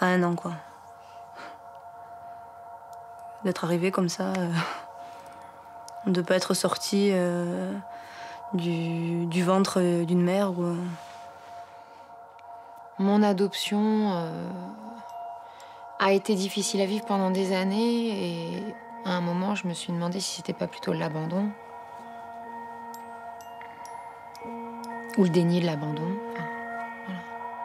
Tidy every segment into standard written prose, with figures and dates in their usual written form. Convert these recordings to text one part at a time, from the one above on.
à 1 an, quoi. D'être arrivé comme ça, de ne pas être sorti du ventre d'une mère. Mon adoption a été difficile à vivre pendant des années et à un moment, je me suis demandé si c'était pas plutôt l'abandon ou le déni de l'abandon. Enfin, voilà.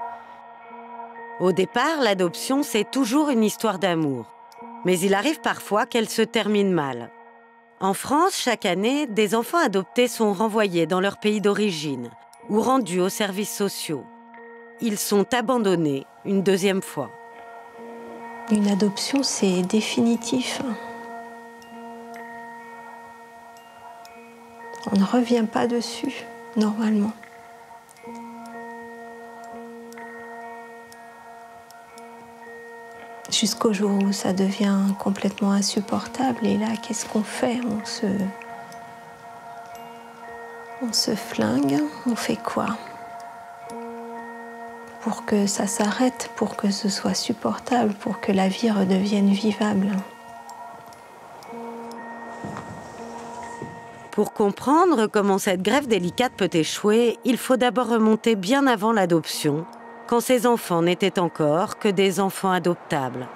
Au départ, l'adoption, c'est toujours une histoire d'amour. Mais il arrive parfois qu'elle se termine mal. En France, chaque année, des enfants adoptés sont renvoyés dans leur pays d'origine ou rendus aux services sociaux. Ils sont abandonnés une 2e fois. Une adoption, c'est définitif. On ne revient pas dessus, normalement. Jusqu'au jour où ça devient complètement insupportable. Et là, qu'est-ce qu'on fait? On se flingue. On fait quoi? Pour que ça s'arrête, pour que ce soit supportable, pour que la vie redevienne vivable. Pour comprendre comment cette greffe délicate peut échouer, il faut d'abord remonter bien avant l'adoption, quand ces enfants n'étaient encore que des enfants adoptables.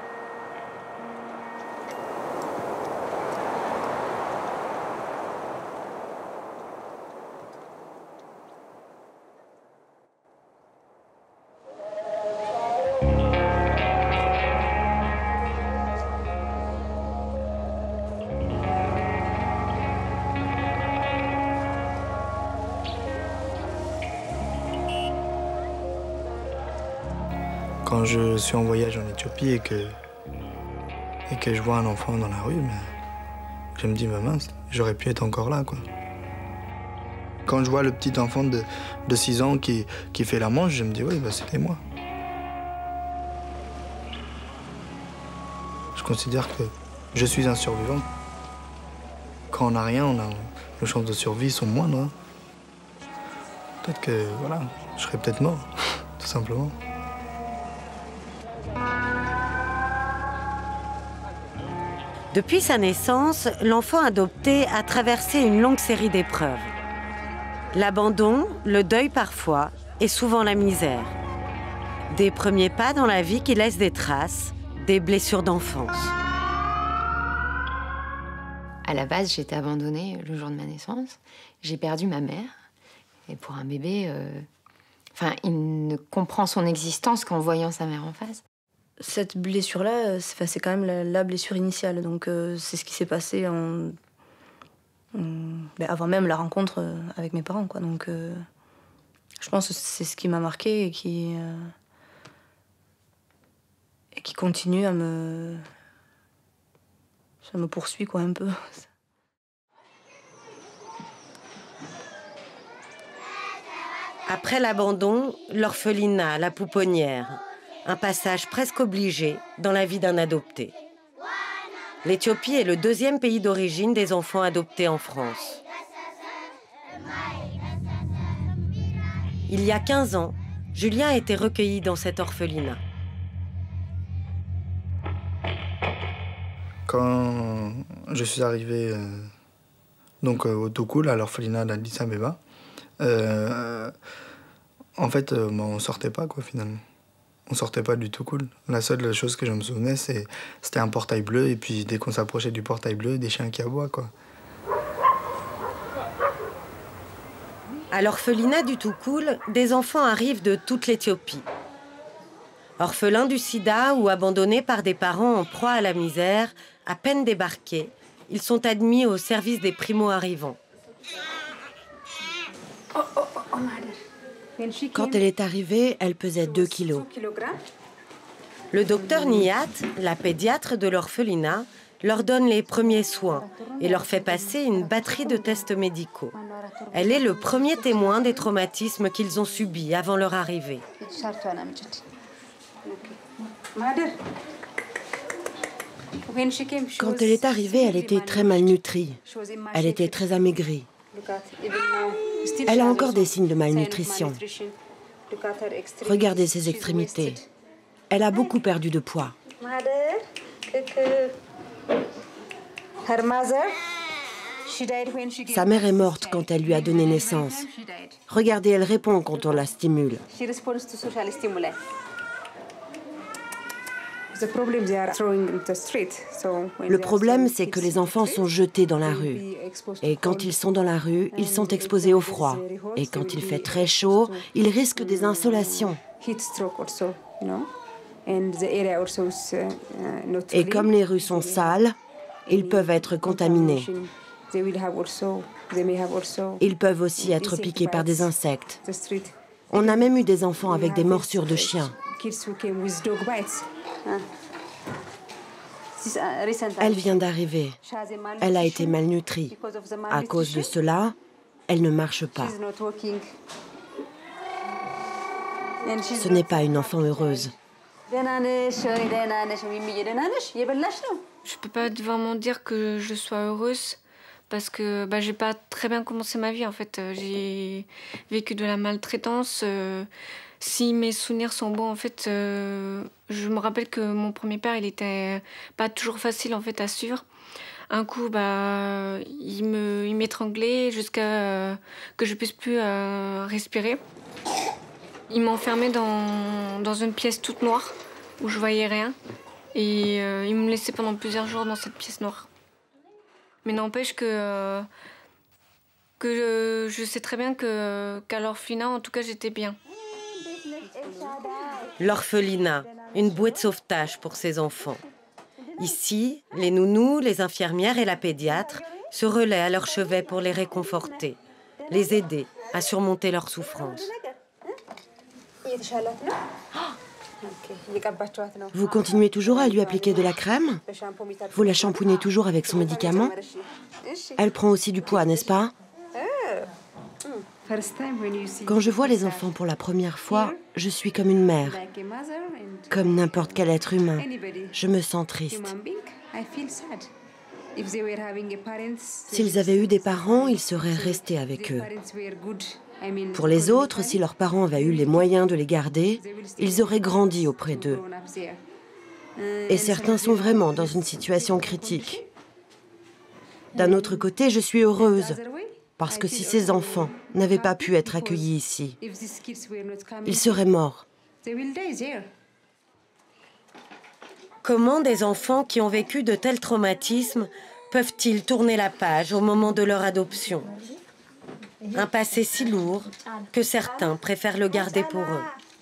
Quand je suis en voyage en Éthiopie et que je vois un enfant dans la rue, je me dis, bah mince, j'aurais pu être encore là, quoi. Quand je vois le petit enfant de 6 ans qui fait la manche, je me dis, oui, bah, c'était moi. Je considère que je suis un survivant. Quand on n'a rien, nos chances de survie sont moindres. Hein. Peut-être que, voilà, je serais peut-être mort, tout simplement. Depuis sa naissance, l'enfant adopté a traversé une longue série d'épreuves. L'abandon, le deuil parfois, et souvent la misère. Des premiers pas dans la vie qui laissent des traces, des blessures d'enfance. À la base, j'étais abandonnée le jour de ma naissance. J'ai perdu ma mère. Et pour un bébé, il ne comprend son existence qu'en voyant sa mère en face. Cette blessure-là, c'est quand même la blessure initiale. Donc c'est ce qui s'est passé avant même la rencontre avec mes parents, quoi. Donc je pense que c'est ce qui m'a marquée et qui continue ça me poursuit, quoi, un peu. Après l'abandon, l'orphelinat, la pouponnière. Un passage presque obligé dans la vie d'un adopté. L'Éthiopie est le 2e pays d'origine des enfants adoptés en France. Il y a 15 ans, Julien a été recueilli dans cet orphelinat. Quand je suis arrivé au Toukoul, à l'orphelinat d'Addis Abeba, en fait, on sortait pas, quoi, finalement. On sortait pas du tout cool. La seule chose que je me souvenais, c'était un portail bleu, et puis dès qu'on s'approchait du portail bleu, des chiens qui aboient, quoi. À l'orphelinat du Toukoul, des enfants arrivent de toute l'Éthiopie. Orphelins du sida ou abandonnés par des parents en proie à la misère, à peine débarqués, ils sont admis au service des primo-arrivants. Quand elle est arrivée, elle pesait 2 kilos. Le docteur Nihat, la pédiatre de l'orphelinat, leur donne les premiers soins et leur fait passer une batterie de tests médicaux. Elle est le premier témoin des traumatismes qu'ils ont subis avant leur arrivée. Quand elle est arrivée, elle était très malnutrie. Elle était très amaigrie. Elle a encore des signes de malnutrition. Regardez ses extrémités. Elle a beaucoup perdu de poids. Sa mère est morte quand elle lui a donné naissance. Regardez, elle répond quand on la stimule. Le problème, c'est que les enfants sont jetés dans la rue. Et quand ils sont dans la rue, ils sont exposés au froid. Et quand il fait très chaud, ils risquent des insolations. Et comme les rues sont sales, ils peuvent être contaminés. Ils peuvent aussi être piqués par des insectes. On a même eu des enfants avec des morsures de chiens. Elle vient d'arriver. Elle a été malnutrie. À cause de cela, elle ne marche pas. Ce n'est pas une enfant heureuse. Je peux pas vraiment dire que je sois heureuse parce que j'ai pas très bien commencé ma vie en fait. J'ai vécu de la maltraitance. Si mes souvenirs sont bons en fait, je me rappelle que mon premier père il était pas toujours facile en fait à suivre. Un coup il m'étranglait jusqu'à que je puisse plus respirer. Il m'enfermait dans une pièce toute noire où je voyais rien. Et il me laissait pendant plusieurs jours dans cette pièce noire. Mais n'empêche que je sais très bien qu'à l'orphelinat, en tout cas, j'étais bien. L'orphelinat, une bouée de sauvetage pour ces enfants. Ici, les nounous, les infirmières et la pédiatre se relaient à leur chevet pour les réconforter, les aider à surmonter leurs souffrances. Vous continuez toujours à lui appliquer de la crème? Vous la shampooinez toujours avec son médicament? Elle prend aussi du poids, n'est-ce pas? Quand je vois les enfants pour la première fois, je suis comme une mère, comme n'importe quel être humain. Je me sens triste. S'ils avaient eu des parents, ils seraient restés avec eux. Pour les autres, si leurs parents avaient eu les moyens de les garder, ils auraient grandi auprès d'eux. Et certains sont vraiment dans une situation critique. D'un autre côté, je suis heureuse, parce que si ces enfants n'avaient pas pu être accueillis ici, ils seraient morts. Comment des enfants qui ont vécu de tels traumatismes peuvent-ils tourner la page au moment de leur adoption ? Un passé si lourd que certains préfèrent le garder pour eux.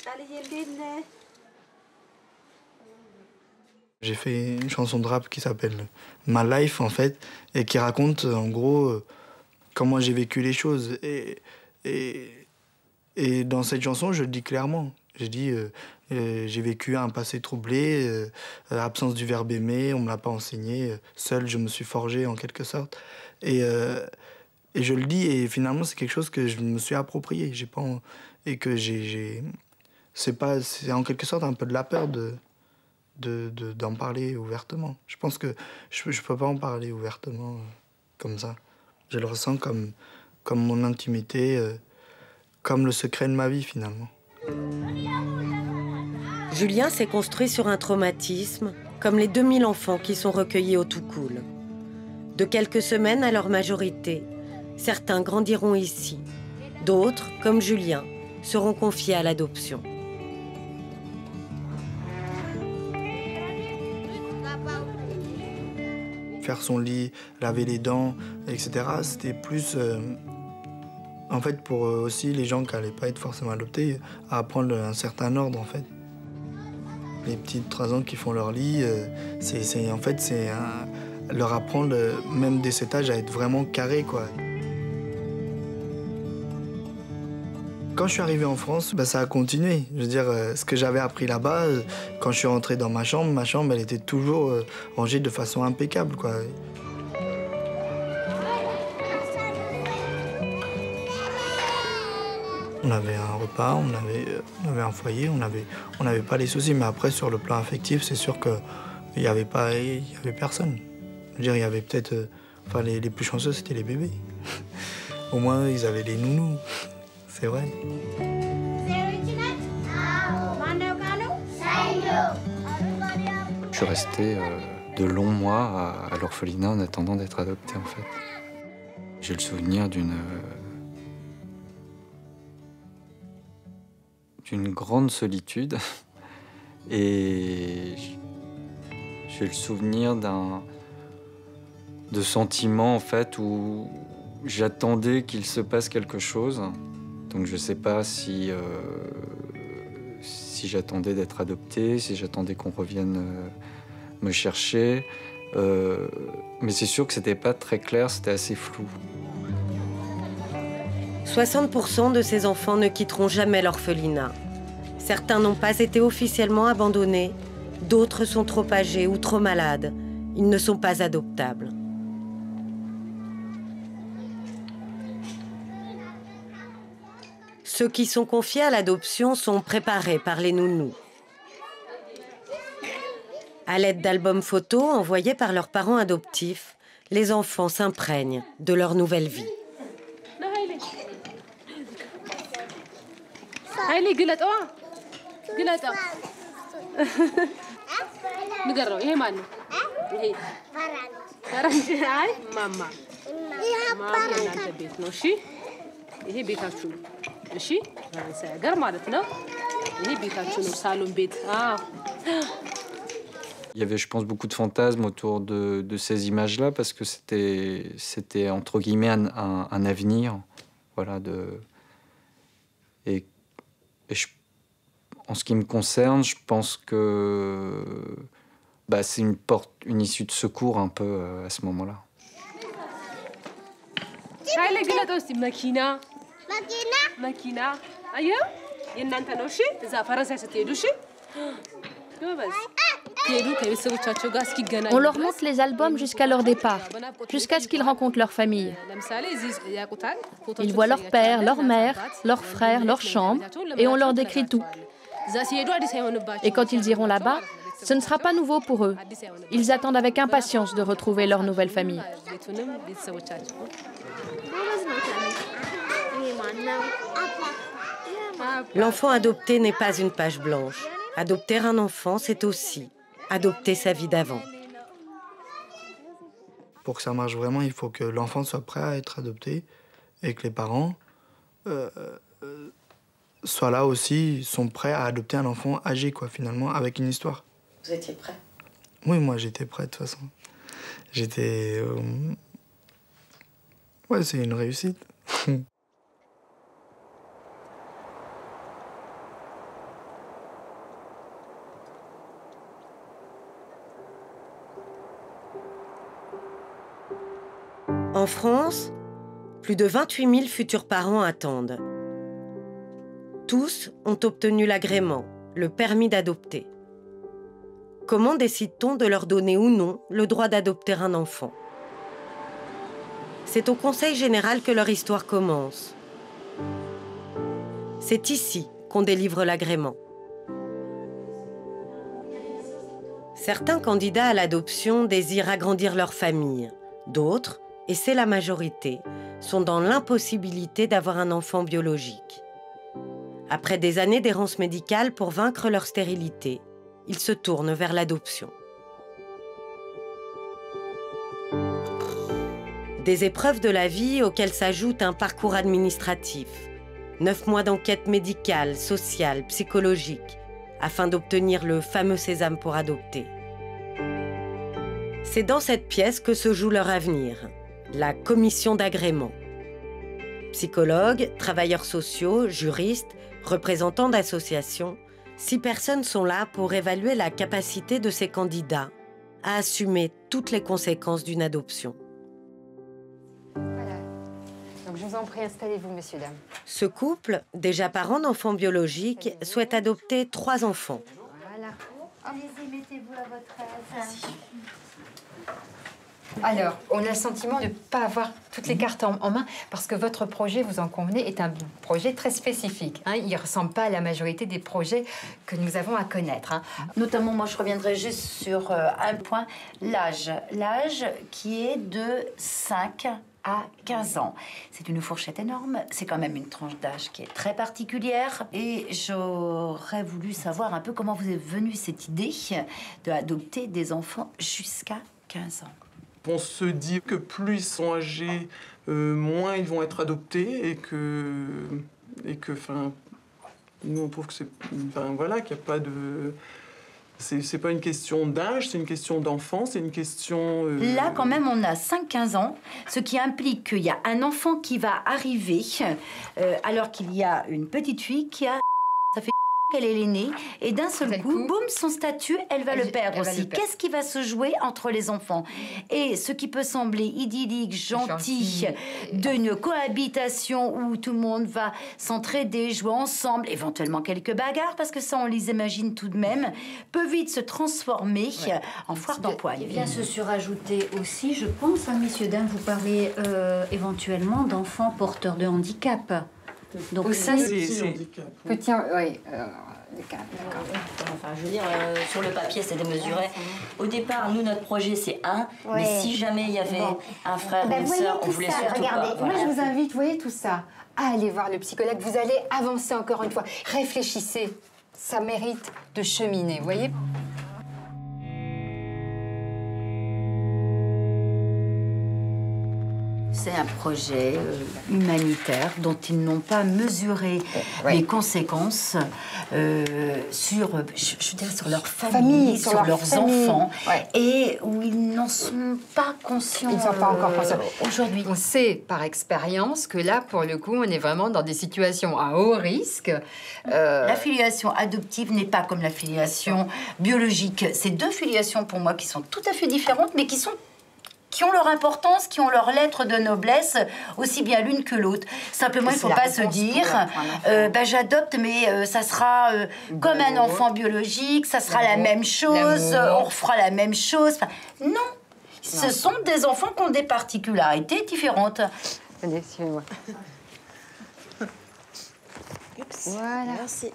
J'ai fait une chanson de rap qui s'appelle My Life, en fait, et qui raconte, en gros, comment j'ai vécu les choses. Et dans cette chanson, je le dis clairement. Je dis, j'ai vécu un passé troublé, absence du verbe aimer, on ne me l'a pas enseigné, seul je me suis forgé en quelque sorte. Et je le dis, et finalement c'est quelque chose que je me suis approprié. Et que c'est en quelque sorte un peu de la peur d'en parler ouvertement. Je pense que je ne peux pas en parler ouvertement comme ça. Je le ressens comme mon intimité, comme le secret de ma vie finalement. Julien s'est construit sur un traumatisme, comme les 2000 enfants qui sont recueillis au Tout-Cool. De quelques semaines à leur majorité, certains grandiront ici. D'autres, comme Julien, seront confiés à l'adoption. Faire son lit, laver les dents, etc., c'était plus... en fait, pour aussi les gens qui n'allaient pas être forcément adoptés, à apprendre un certain ordre, en fait. Les petits de 3 ans qui font leur lit, c'est leur apprendre, même dès cet âge, à être vraiment carré, quoi. Quand je suis arrivé en France, ça a continué. Je veux dire, ce que j'avais appris là-bas, quand je suis rentré dans ma chambre, elle était toujours rangée de façon impeccable, quoi. On avait un repas, on avait un foyer, on n'avait pas les soucis. Mais après, sur le plan affectif, c'est sûr qu'il n'y avait personne. Je veux dire, il y avait peut-être... les plus chanceux, c'était les bébés. Au moins, ils avaient les nounous. C'est vrai. Je suis resté de longs mois à l'orphelinat en attendant d'être adopté, en fait. J'ai le souvenir d'une grande solitude et j'ai le souvenir de sentiments, en fait, où j'attendais qu'il se passe quelque chose. Donc je ne sais pas si j'attendais d'être adopté, si j'attendais qu'on revienne me chercher. Mais c'est sûr que c'était pas très clair, c'était assez flou. 60% de ces enfants ne quitteront jamais l'orphelinat. Certains n'ont pas été officiellement abandonnés, d'autres sont trop âgés ou trop malades. Ils ne sont pas adoptables. Ceux qui sont confiés à l'adoption sont préparés par les nounous. À l'aide d'albums photos envoyés par leurs parents adoptifs, les enfants s'imprègnent de leur nouvelle vie. Il y avait, je pense, beaucoup de fantasmes autour de ces images-là parce que c'était entre guillemets un avenir, voilà. Et en ce qui me concerne, je pense que c'est une issue de secours un peu à ce moment-là. On leur montre les albums jusqu'à leur départ, jusqu'à ce qu'ils rencontrent leur famille. Ils voient leur père, leur mère, leurs frères, leur chambre, et on leur décrit tout. Et quand ils iront là-bas, ce ne sera pas nouveau pour eux. Ils attendent avec impatience de retrouver leur nouvelle famille. L'enfant adopté n'est pas une page blanche. Adopter un enfant, c'est aussi adopter sa vie d'avant. Pour que ça marche vraiment, il faut que l'enfant soit prêt à être adopté et que les parents soient là aussi, sont prêts à adopter un enfant âgé, quoi, finalement, avec une histoire. Vous étiez prêt? Oui, moi j'étais prêt de toute façon. J'étais... Ouais, c'est une réussite. En France, plus de 28 000 futurs parents attendent. Tous ont obtenu l'agrément, le permis d'adopter. Comment décide-t-on de leur donner ou non le droit d'adopter un enfant? C'est au Conseil général que leur histoire commence. C'est ici qu'on délivre l'agrément. Certains candidats à l'adoption désirent agrandir leur famille. D'autres, et c'est la majorité, sont dans l'impossibilité d'avoir un enfant biologique. Après des années d'errance médicale pour vaincre leur stérilité, ils se tournent vers l'adoption. Des épreuves de la vie auxquelles s'ajoute un parcours administratif, 9 mois d'enquête médicale, sociale, psychologique, afin d'obtenir le fameux sésame pour adopter. C'est dans cette pièce que se joue leur avenir, la commission d'agrément. Psychologues, travailleurs sociaux, juristes, représentants d'associations, 6 personnes sont là pour évaluer la capacité de ces candidats à assumer toutes les conséquences d'une adoption. Voilà. Donc je vous en prie, installez-vous, messieurs, dames. Ce couple, déjà parents d'enfants biologiques, souhaite adopter 3 enfants. Voilà. Allez-y, mettez-vous à votre aise. Alors, on a le sentiment de ne pas avoir toutes les cartes en main parce que votre projet, vous en convenez, est un projet très spécifique. Hein. Il ne ressemble pas à la majorité des projets que nous avons à connaître. Hein. Notamment, moi, je reviendrai juste sur un point, l'âge. L'âge qui est de 5 à 15 ans. C'est une fourchette énorme, c'est quand même une tranche d'âge qui est très particulière. Et j'aurais voulu savoir un peu comment vous est venue cette idée d'adopter des enfants jusqu'à 15 ans. On se dit que plus ils sont âgés, moins ils vont être adoptés et que enfin, nous on trouve que c'est, enfin voilà, qu'il n'y a pas de, c'est pas une question d'âge, c'est une question d'enfant, c'est une question. Là quand même on a 5-15 ans, ce qui implique qu'il y a un enfant qui va arriver alors qu'il y a une petite fille qui a, ça fait qu'elle est l'aînée, et d'un seul coup, boum, son statut, elle va le perdre aussi. Qu'est-ce qui va se jouer entre les enfants? Et ce qui peut sembler idyllique, gentil, d'une cohabitation où tout le monde va s'entraider, jouer ensemble, éventuellement quelques bagarres, parce que ça, on les imagine tout de même, peut vite se transformer en foire d'empoigne. Il vient se surajouter aussi, je pense, messieurs, dames, vous parlez éventuellement d'enfants porteurs de handicap. Donc oui, ça, c'est petit, oui. Enfin, je veux dire, sur le papier, c'est démesuré. Au départ, nous, notre projet, c'est 1. Mais si jamais il y avait un frère ou une sœur, on voulait surtout regardez, pas. Moi, je vous invite, vous voyez tout ça, à aller voir le psychologue. Vous allez avancer encore une fois. Réfléchissez. Ça mérite de cheminer, vous voyez. C'est un projet humanitaire dont ils n'ont pas mesuré les conséquences sur, je veux dire, sur leur famille, sur leurs enfants, et où ils n'en sont pas conscients. Ils ne sont pas encore conscients. Aujourd'hui. On sait par expérience que là, pour le coup, on est vraiment dans des situations à haut risque. La filiation adoptive n'est pas comme la filiation biologique. C'est deux filiations pour moi qui sont tout à fait différentes, mais qui ont leur importance, qui ont leur lettre de noblesse, aussi bien l'une que l'autre. Simplement, il ne faut pas se dire j'adopte, mais ça sera comme un enfant biologique, ça sera la même chose, on refera la même chose. Enfin, non, ce sont des enfants qui ont des particularités différentes. Venez, suivez-moi. Voilà. Merci.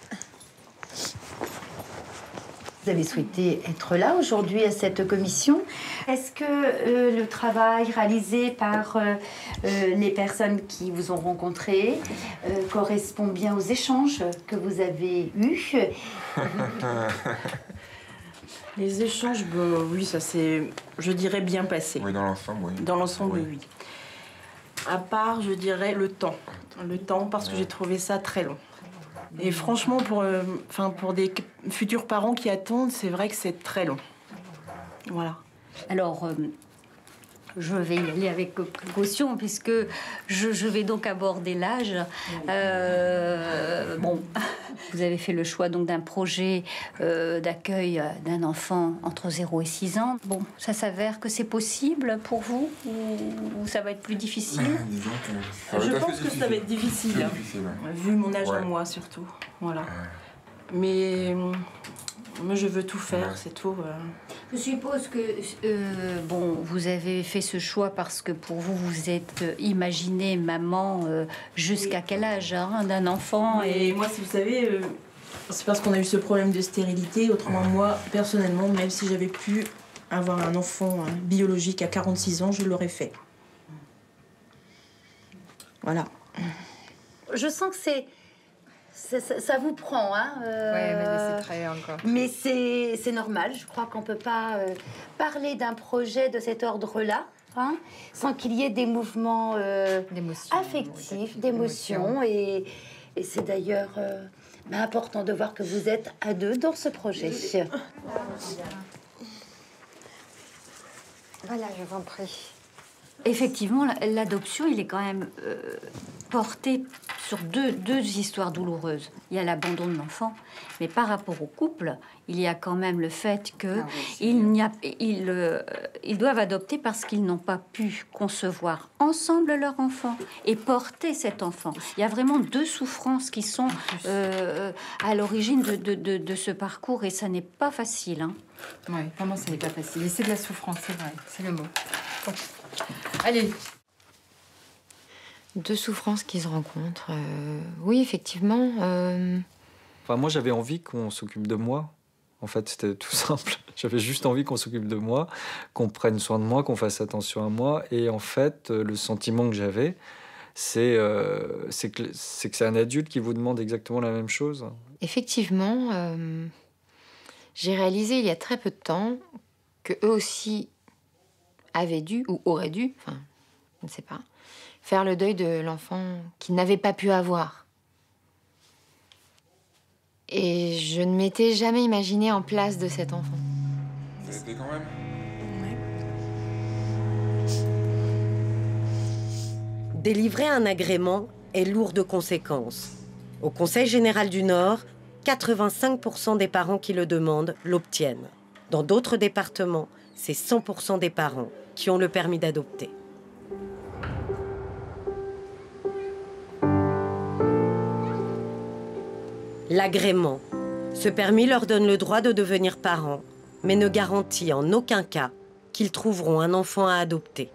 Vous avez souhaité être là aujourd'hui à cette commission. Est-ce que le travail réalisé par les personnes qui vous ont rencontré correspond bien aux échanges que vous avez eus? Les échanges, oui, ça s'est, je dirais, bien passé. Oui, dans l'ensemble, oui. Dans l'ensemble, oui. À part, je dirais, le temps. Le temps, parce que j'ai trouvé ça très long. Et franchement, pour des futurs parents qui attendent, c'est vrai que c'est très long. Voilà. Alors, je vais y aller avec précaution, puisque je vais donc aborder l'âge. Bon, vous avez fait le choix donc d'un projet d'accueil d'un enfant entre 0 et 6 ans. Bon, ça s'avère que c'est possible pour vous, ou ça va être plus difficile? Disons que je pense que ça va être difficile, vu mon âge à moi surtout. Voilà. Mais moi, je veux tout faire, c'est tout. Je suppose que bon, vous avez fait ce choix parce que pour vous, vous êtes imaginé maman jusqu'à quel âge d'un enfant? Et moi, si vous savez, c'est parce qu'on a eu ce problème de stérilité. Autrement, moi, personnellement, même si j'avais pu avoir un enfant biologique à 46 ans, je l'aurais fait. Voilà. Je sens que ça vous prend, hein. mais c'est très encore. Mais c'est normal. Je crois qu'on peut pas parler d'un projet de cet ordre-là, hein, sans qu'il y ait des mouvements affectifs, d'émotions. Et c'est d'ailleurs important de voir que vous êtes à deux dans ce projet. Voilà, je vous en prie. Effectivement, l'adoption, il est quand même porté sur deux histoires douloureuses. Il y a l'abandon de l'enfant, mais par rapport au couple, il y a quand même le fait qu'ils doivent adopter parce qu'ils n'ont pas pu concevoir ensemble leur enfant et porter cet enfant. Il y a vraiment deux souffrances qui sont à l'origine de ce parcours, et ça n'est pas facile. Hein. Oui, vraiment, ça n'est pas facile. Et c'est de la souffrance, c'est vrai, c'est le mot. Bon. Allez. Deux souffrances qui se rencontrent. Oui, effectivement. Enfin, moi, j'avais envie qu'on s'occupe de moi. En fait, c'était tout simple. J'avais juste envie qu'on s'occupe de moi, qu'on prenne soin de moi, qu'on fasse attention à moi. Et en fait, le sentiment que j'avais, c'est que c'est un adulte qui vous demande exactement la même chose. Effectivement, j'ai réalisé il y a très peu de temps que eux aussi avaient dû, ou auraient dû, enfin, je ne sais pas, faire le deuil de l'enfant qu'ils n'avaient pas pu avoir. Et je ne m'étais jamais imaginée en place de cet enfant. Ça a été quand même. Délivrer un agrément est lourd de conséquences. Au Conseil général du Nord, 85% des parents qui le demandent l'obtiennent. Dans d'autres départements, c'est 100% des parents qui ont le permis d'adopter. L'agrément. Ce permis leur donne le droit de devenir parents, mais ne garantit en aucun cas qu'ils trouveront un enfant à adopter.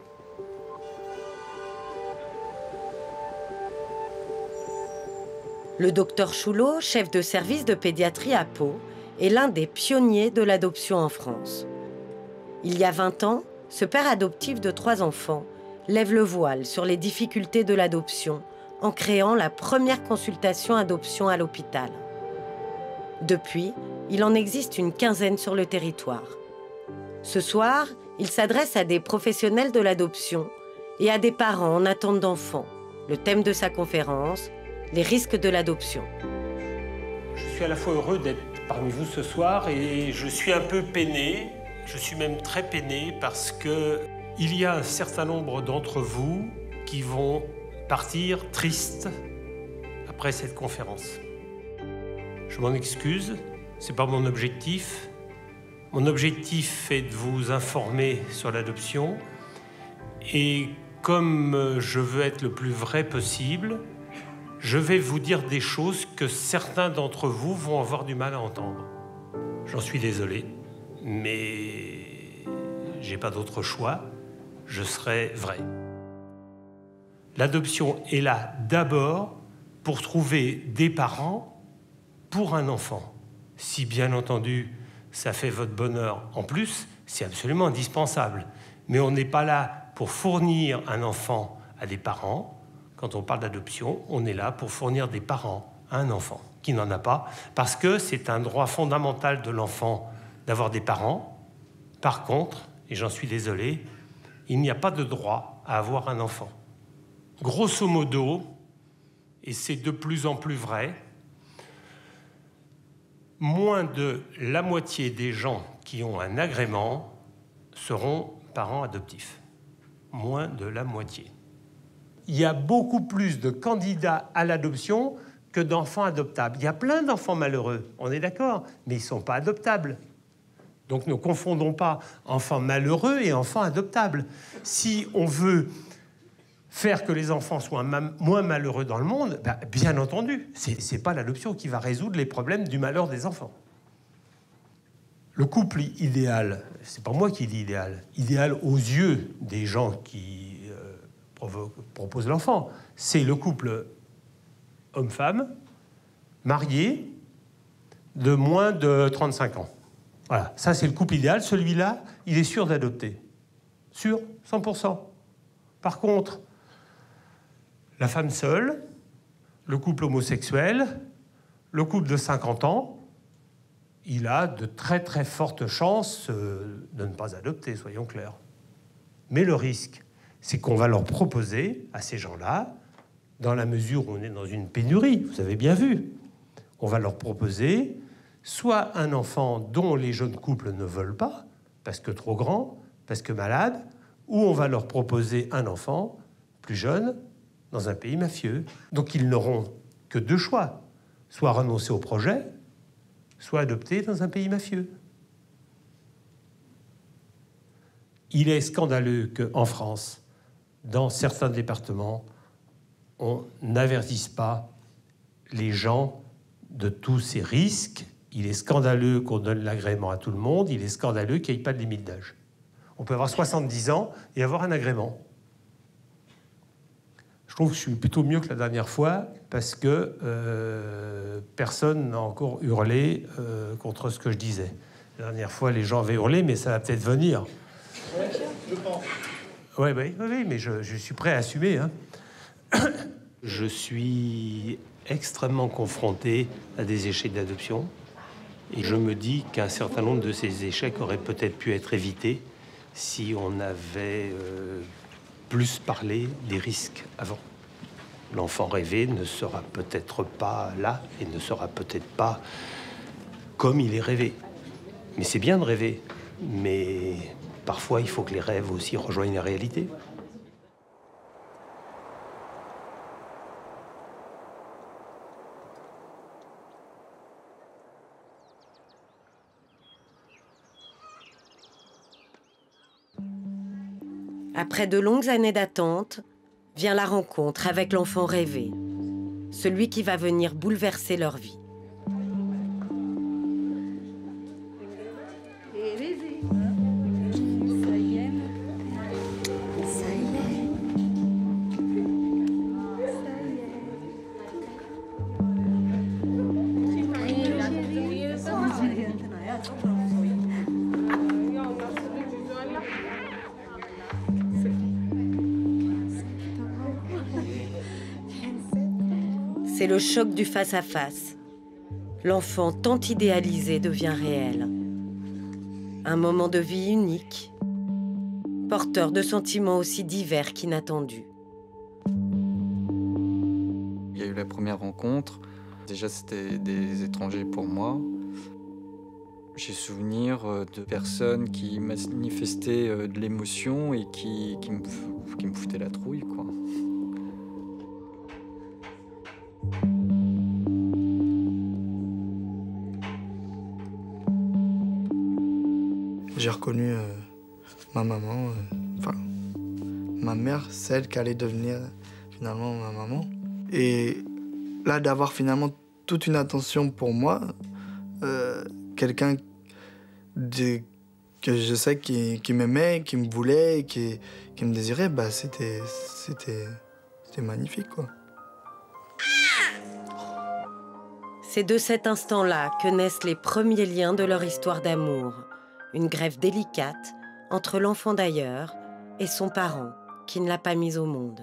Le docteur Choulot, chef de service de pédiatrie à Pau, est l'un des pionniers de l'adoption en France. Il y a 20 ans, ce père adoptif de 3 enfants lève le voile sur les difficultés de l'adoption en créant la première consultation adoption à l'hôpital. Depuis, il en existe une quinzaine sur le territoire. Ce soir, il s'adresse à des professionnels de l'adoption et à des parents en attente d'enfants. Le thème de sa conférence, les risques de l'adoption. Je suis à la fois heureux d'être parmi vous ce soir et je suis un peu peiné, je suis même très peiné parce que il y a un certain nombre d'entre vous qui vont partir tristes après cette conférence. Je m'en excuse, c'est pas mon objectif. Mon objectif est de vous informer sur l'adoption et comme je veux être le plus vrai possible, je vais vous dire des choses que certains d'entre vous vont avoir du mal à entendre. J'en suis désolé, mais j'ai pas d'autre choix, je serai vrai. L'adoption est là d'abord pour trouver des parents pour un enfant. Si bien entendu, ça fait votre bonheur en plus, c'est absolument indispensable. Mais on n'est pas là pour fournir un enfant à des parents. Quand on parle d'adoption, on est là pour fournir des parents à un enfant qui n'en a pas, parce que c'est un droit fondamental de l'enfant d'avoir des parents. Par contre, et j'en suis désolé, il n'y a pas de droit à avoir un enfant. Grosso modo, et c'est de plus en plus vrai, moins de la moitié des gens qui ont un agrément seront parents adoptifs. Moins de la moitié. Il y a beaucoup plus de candidats à l'adoption que d'enfants adoptables. Il y a plein d'enfants malheureux, on est d'accord, mais ils ne sont pas adoptables. Donc ne confondons pas enfants malheureux et enfants adoptables. Si on veut faire que les enfants soient moins malheureux dans le monde, ben, bien entendu, ce n'est pas l'adoption qui va résoudre les problèmes du malheur des enfants. Le couple idéal, c'est pas moi qui dis idéal, idéal aux yeux des gens qui propose l'enfant, c'est le couple homme-femme, marié, de moins de 35 ans. Voilà, ça c'est le couple idéal. Celui-là, il est sûr d'adopter. Sûr, 100%. Par contre, la femme seule, le couple homosexuel, le couple de 50 ans, il a de très très fortes chances de ne pas adopter, soyons clairs. Mais le risque, c'est qu'on va leur proposer à ces gens-là, dans la mesure où on est dans une pénurie, vous avez bien vu, on va leur proposer soit un enfant dont les jeunes couples ne veulent pas, parce que trop grand, parce que malade, ou on va leur proposer un enfant plus jeune dans un pays mafieux. Donc ils n'auront que 2 choix, soit renoncer au projet, soit adopter dans un pays mafieux. Il est scandaleux qu'en France, dans certains départements, on n'avertisse pas les gens de tous ces risques. Il est scandaleux qu'on donne l'agrément à tout le monde. Il est scandaleux qu'il n'y ait pas de limite d'âge. On peut avoir 70 ans et avoir un agrément. Je trouve que je suis plutôt mieux que la dernière fois parce que personne n'a encore hurlé contre ce que je disais. La dernière fois, les gens avaient hurlé, mais ça va peut-être venir. Je pense. Oui, mais je suis prêt à assumer. Hein. Je suis extrêmement confronté à des échecs d'adoption. Et je me dis qu'un certain nombre de ces échecs auraient peut-être pu être évités si on avait plus parlé des risques avant. L'enfant rêvé ne sera peut-être pas là et ne sera peut-être pas comme il est rêvé. Mais c'est bien de rêver. Mais parfois, il faut que les rêves aussi rejoignent la réalité. Après de longues années d'attente, vient la rencontre avec l'enfant rêvé, celui qui va venir bouleverser leur vie. C'est le choc du face-à-face. L'enfant tant idéalisé devient réel. Un moment de vie unique, porteur de sentiments aussi divers qu'inattendus. Il y a eu la première rencontre. Déjà, c'était des étrangers pour moi. J'ai souvenir de personnes qui manifestaient de l'émotion et qui me foutaient la trouille, quoi. J'ai reconnu ma maman, enfin ma mère, celle qui allait devenir finalement ma maman. Et là, d'avoir finalement toute une attention pour moi, quelqu'un que je sais qui m'aimait, qui me voulait, qui me désirait, bah c'était magnifique, quoi. C'est de cet instant-là que naissent les premiers liens de leur histoire d'amour. Une greffe délicate entre l'enfant d'ailleurs et son parent qui ne l'a pas mis au monde.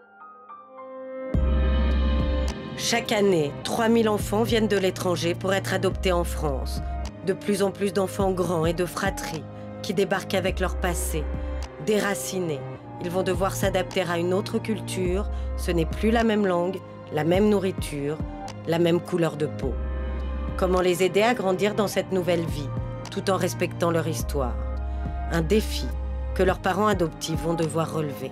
Chaque année, 3000 enfants viennent de l'étranger pour être adoptés en France. De plus en plus d'enfants grands et de fratries qui débarquent avec leur passé, déracinés. Ils vont devoir s'adapter à une autre culture. Ce n'est plus la même langue, la même nourriture, la même couleur de peau. Comment les aider à grandir dans cette nouvelle vie, tout en respectant leur histoire? Un défi que leurs parents adoptifs vont devoir relever.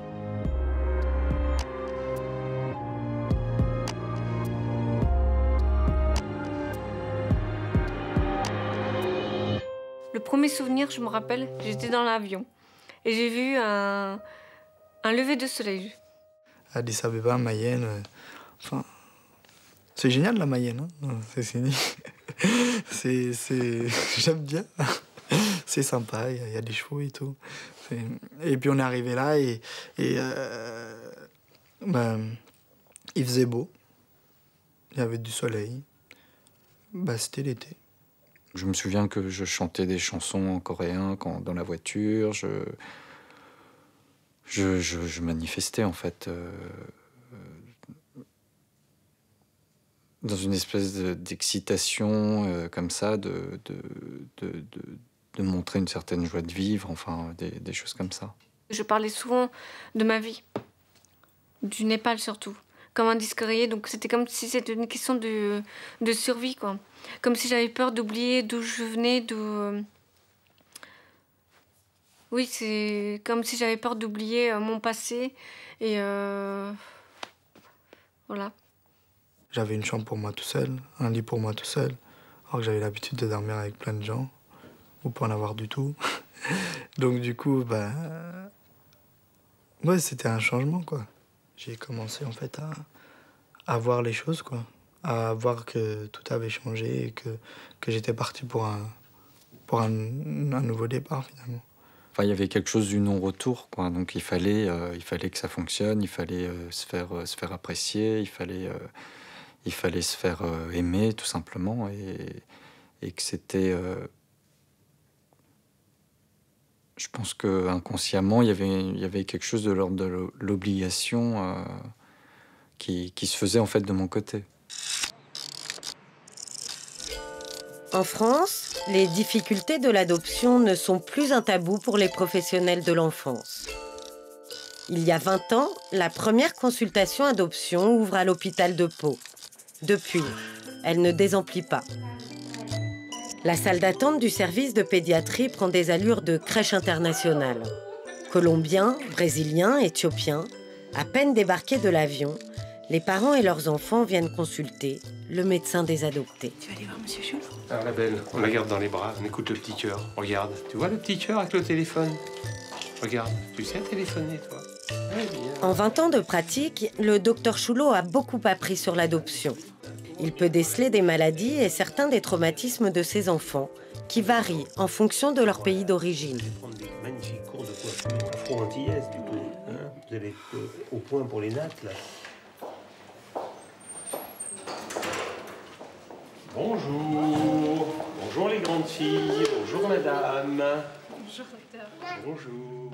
Le premier souvenir, je me rappelle, j'étais dans l'avion et j'ai vu un lever de soleil. Addis Abeba, Mayenne, enfin, c'est génial la Mayenne, hein, c'est j'aime bien. C'est sympa, il y a des chevaux et tout. Et puis on est arrivé là et il faisait beau, il y avait du soleil, c'était l'été. Je me souviens que je chantais des chansons en coréen dans la voiture. Je manifestais en fait dans une espèce d'excitation comme ça, de montrer une certaine joie de vivre, enfin des choses comme ça. Je parlais souvent de ma vie, du Népal surtout, comme un disque rayé, donc c'était comme si c'était une question de survie, quoi. Comme si j'avais peur d'oublier d'où je venais, Oui, c'est comme si j'avais peur d'oublier mon passé, et voilà. J'avais une chambre pour moi tout seul, un lit pour moi tout seul, alors que j'avais l'habitude de dormir avec plein de gens, ou pas en avoir du tout. Donc du coup, ouais, c'était un changement, quoi. J'ai commencé en fait à voir les choses, quoi. À voir que tout avait changé et que j'étais parti pour un nouveau départ, finalement. Enfin, il y avait quelque chose du non-retour, quoi. Donc il fallait que ça fonctionne, il fallait se faire apprécier, il fallait se faire aimer, tout simplement, et que c'était... je pense qu'inconsciemment, il y avait quelque chose de l'ordre de l'obligation qui se faisait en fait de mon côté. En France, les difficultés de l'adoption ne sont plus un tabou pour les professionnels de l'enfance. Il y a 20 ans, la première consultation adoption ouvre à l'hôpital de Pau. Depuis, elle ne désemplit pas. La salle d'attente du service de pédiatrie prend des allures de crèche internationale. Colombiens, Brésiliens, Éthiopiens, à peine débarqués de l'avion, les parents et leurs enfants viennent consulter le médecin des adoptés. Tu vas aller voir Monsieur Chulot? Alors la belle, on la garde dans les bras, on écoute le petit cœur. Regarde, tu vois le petit cœur avec le téléphone? Regarde, tu sais téléphoner, toi? En 20 ans de pratique, le docteur Chulot a beaucoup appris sur l'adoption. Il peut déceler des maladies et certains des traumatismes de ses enfants, qui varient en fonction de leur pays d'origine. Magnifique cours de coiffure afro-antillaise, du coup. Hein, vous allez être au point pour les nattes, là. Bonjour. Bonjour les grandes filles. Bonjour madame. Bonjour docteur. Bonjour.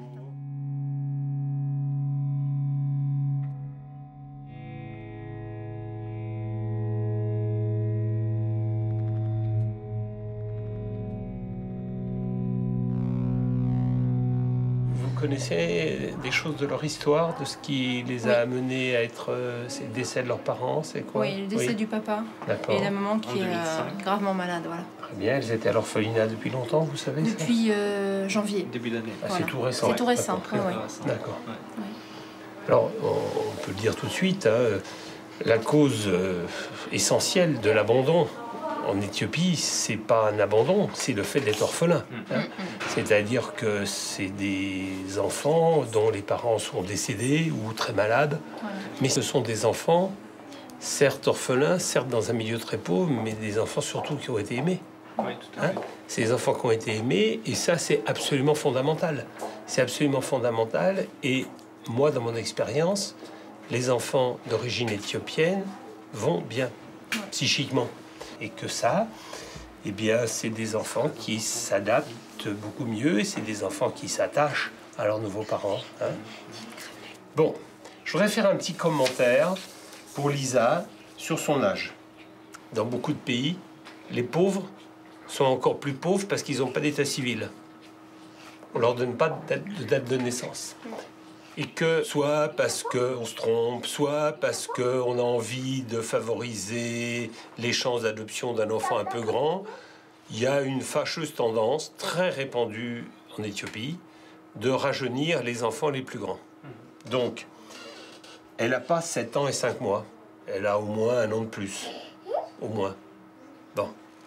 Vous connaissez des choses de leur histoire, de ce qui les a amenés à être... c'est le décès de leurs parents, c'est quoi? Oui, le décès du papa et la maman qui est gravement malade, voilà. Très bien, elles étaient à l'orphelinat depuis longtemps, vous savez? Depuis janvier. Début d'année. Ah, voilà. C'est tout récent. C'est tout récent, oui. D'accord. Ouais. Alors, on peut le dire tout de suite, hein, la cause essentielle de l'abandon en Éthiopie, c'est pas un abandon, c'est le fait d'être orphelin. Hein. C'est-à-dire que c'est des enfants dont les parents sont décédés ou très malades, mais ce sont des enfants, certes orphelins, certes dans un milieu très pauvre, mais des enfants surtout qui ont été aimés. Oui, tout à fait. C'est des enfants qui ont été aimés, et ça, c'est absolument fondamental. C'est absolument fondamental, et moi, dans mon expérience, les enfants d'origine éthiopienne vont bien, psychiquement. Et que ça, eh bien, c'est des enfants qui s'adaptent beaucoup mieux, et c'est des enfants qui s'attachent à leurs nouveaux parents. Hein. Bon, je voudrais faire un petit commentaire pour Lisa sur son âge. Dans beaucoup de pays, les pauvres sont encore plus pauvres parce qu'ils n'ont pas d'état civil. On leur donne pas de date de naissance. Et que soit parce qu'on se trompe, soit parce qu'on a envie de favoriser les chances d'adoption d'un enfant un peu grand, il y a une fâcheuse tendance très répandue en Éthiopie de rajeunir les enfants les plus grands. Donc, elle n'a pas 7 ans et 5 mois. Elle a au moins 1 an de plus. Au moins. Bon.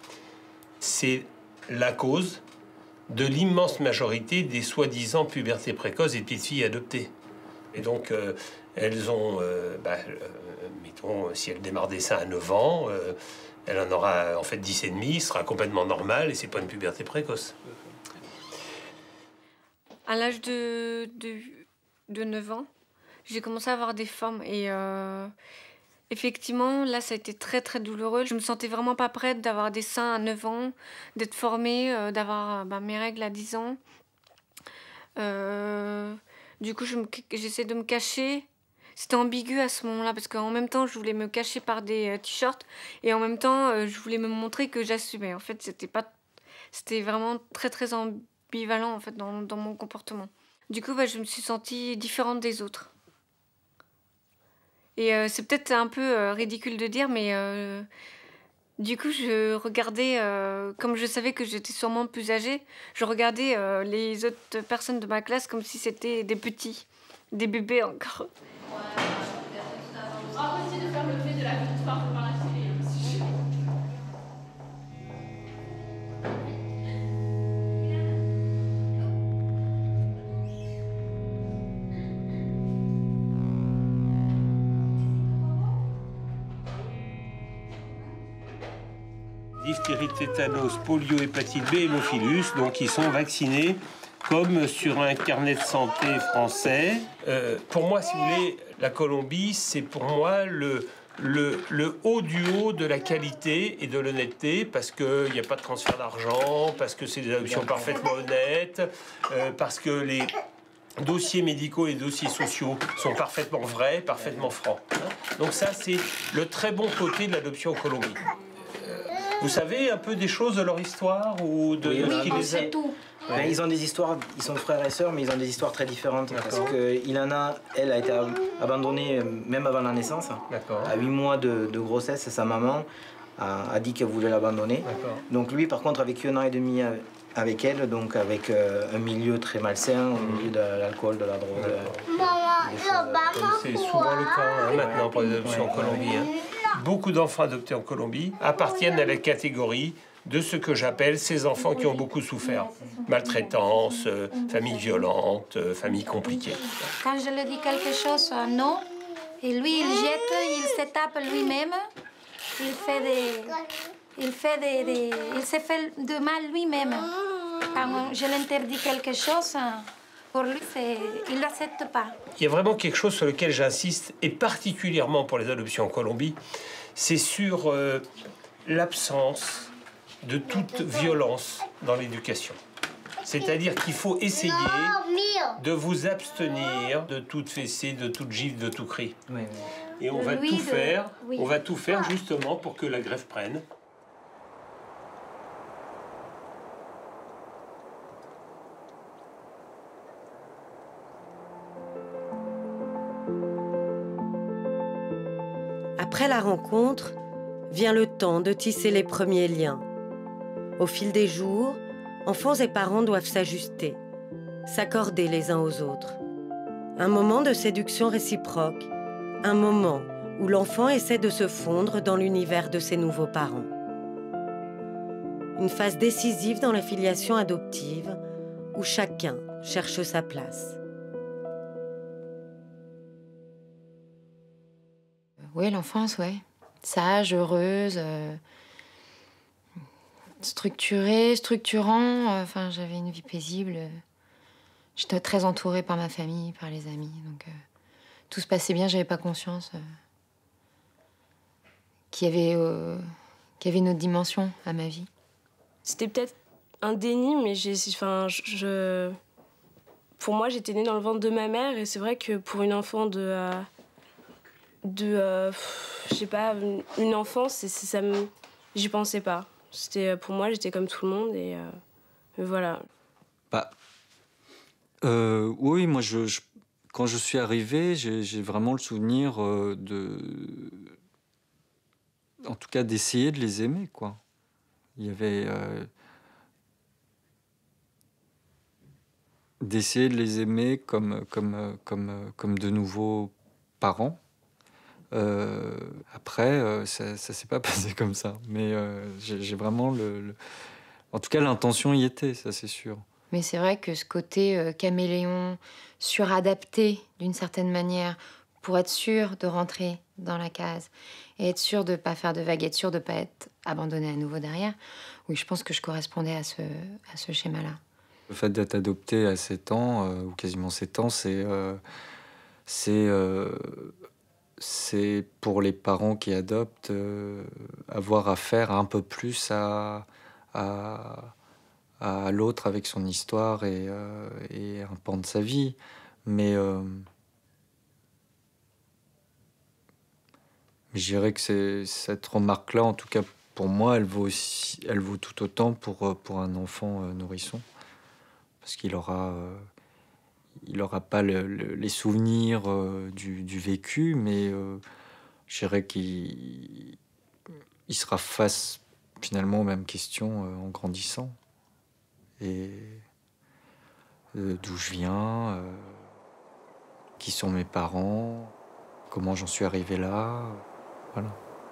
C'est la cause de l'immense majorité des soi-disant pubertés précoces et petites filles adoptées. Et donc, elles ont, mettons, si elle démarre des seins à 9 ans, elle en aura en fait 10 et demi, sera complètement normale, et c'est pas une puberté précoce. À l'âge de 9 ans, j'ai commencé à avoir des formes, et effectivement, là, ça a été très, très douloureux. Je me sentais vraiment pas prête d'avoir des seins à 9 ans, d'être formée, d'avoir mes règles à 10 ans. Du coup, j'essaie de me cacher. C'était ambigu à ce moment-là, parce qu'en même temps, je voulais me cacher par des t-shirts, et en même temps, je voulais me montrer que j'assumais. En fait, c'était vraiment très, très ambivalent, en fait, dans mon comportement. Du coup, je me suis sentie différente des autres. Et c'est peut-être un peu ridicule de dire, mais du coup, je regardais, comme je savais que j'étais sûrement plus âgée, je regardais les autres personnes de ma classe comme si c'était des petits, des bébés encore. Impossible de faire le fait de la victoire par la télé. Diphtérie, tétanos, polio, hépatite B, hémophilus, donc ils sont vaccinés comme sur un carnet de santé français. Pour moi, si vous voulez, la Colombie, c'est pour moi le haut du haut de la qualité et de l'honnêteté, parce qu'il n'y a pas de transfert d'argent, parce que c'est des adoptions parfaitement honnêtes, parce que les dossiers médicaux et dossiers sociaux sont parfaitement vrais, parfaitement francs. Donc ça, c'est le très bon côté de l'adoption en Colombie. Vous savez un peu des choses de leur histoire ou de ce qui les a... Ouais, ils ont des histoires, ils sont frères et sœurs, mais ils ont des histoires très différentes. Parce qu'il en a, elle a été abandonnée même avant la naissance. À 8 mois de grossesse, sa maman a dit qu'elle voulait l'abandonner. Donc lui, par contre, a vécu 1 an et demi avec elle, donc avec un milieu très malsain, au milieu de l'alcool, de la drogue. C'est souvent le cas maintenant pour les adoptions en Colombie. Beaucoup d'enfants adoptés en Colombie appartiennent à la catégorie de ce que j'appelle ces enfants qui ont beaucoup souffert. Maltraitance, famille violente, famille compliquée. Quand je lui dis quelque chose, non, et lui, il jette, il se tape lui-même, il se fait de mal lui-même. Quand je l'interdis quelque chose, pour lui, il ne l'accepte pas. Il y a vraiment quelque chose sur lequel j'insiste, et particulièrement pour les adoptions en Colombie, c'est sur l'absence de toute violence dans l'éducation. C'est-à-dire qu'il faut essayer de vous abstenir de toute fessée, de toute gifle, de tout cri. Et on va tout faire, on va tout faire justement pour que la greffe prenne. Après la rencontre, vient le temps de tisser les premiers liens. Au fil des jours, enfants et parents doivent s'ajuster, s'accorder les uns aux autres. Un moment de séduction réciproque, un moment où l'enfant essaie de se fondre dans l'univers de ses nouveaux parents. Une phase décisive dans la filiation adoptive où chacun cherche sa place. Oui, l'enfance, ouais. Sage, heureuse, structurée, structurant. Enfin, j'avais une vie paisible. J'étais très entourée par ma famille, par les amis. Donc, tout se passait bien. J'avais pas conscience qu'il y avait une autre dimension à ma vie. C'était peut-être un déni, mais pour moi, j'étais née dans le ventre de ma mère. Et c'est vrai que pour une enfant je sais pas, une enfance, j'y pensais pas. Pour moi, j'étais comme tout le monde et voilà. Oui, moi, quand je suis arrivé, j'ai vraiment le souvenir en tout cas, d'essayer de les aimer, quoi. Il y avait d'essayer de les aimer comme de nouveaux parents. Après, ça s'est pas passé comme ça, mais j'ai vraiment en tout cas l'intention y était, ça c'est sûr. Mais c'est vrai que ce côté caméléon, suradapté d'une certaine manière, pour être sûr de rentrer dans la case et être sûr de ne pas faire de vagues, être sûr de ne pas être abandonné à nouveau derrière, oui, je pense que je correspondais à ce schéma-là. Le fait d'être adopté à 7 ans, ou quasiment 7 ans, c'est pour les parents qui adoptent avoir affaire un peu plus à l'autre avec son histoire et un pan de sa vie. Mais je dirais que cette remarque-là, en tout cas pour moi, elle vaut tout autant pour un enfant nourrisson. Parce qu'il aura pas les souvenirs du vécu, mais je dirais qu'il sera face finalement aux mêmes questions en grandissant. Et d'où je viens, qui sont mes parents, comment j'en suis arrivé là, voilà.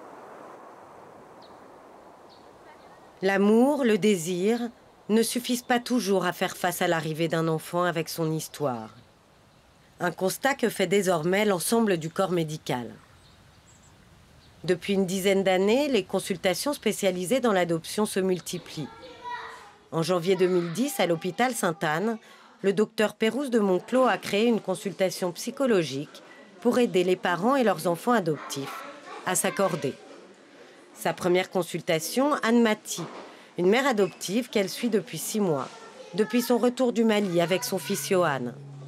L'amour, le désir ne suffisent pas toujours à faire face à l'arrivée d'un enfant avec son histoire. Un constat que fait désormais l'ensemble du corps médical. Depuis une dizaine d'années, les consultations spécialisées dans l'adoption se multiplient. En janvier 2010, à l'hôpital Sainte-Anne, le docteur Pérouse de Monclos a créé une consultation psychologique pour aider les parents et leurs enfants adoptifs à s'accorder. Sa première consultation, Anne Maty, une mère adoptive qu'elle suit depuis 6 mois, depuis son retour du Mali avec son fils Johan.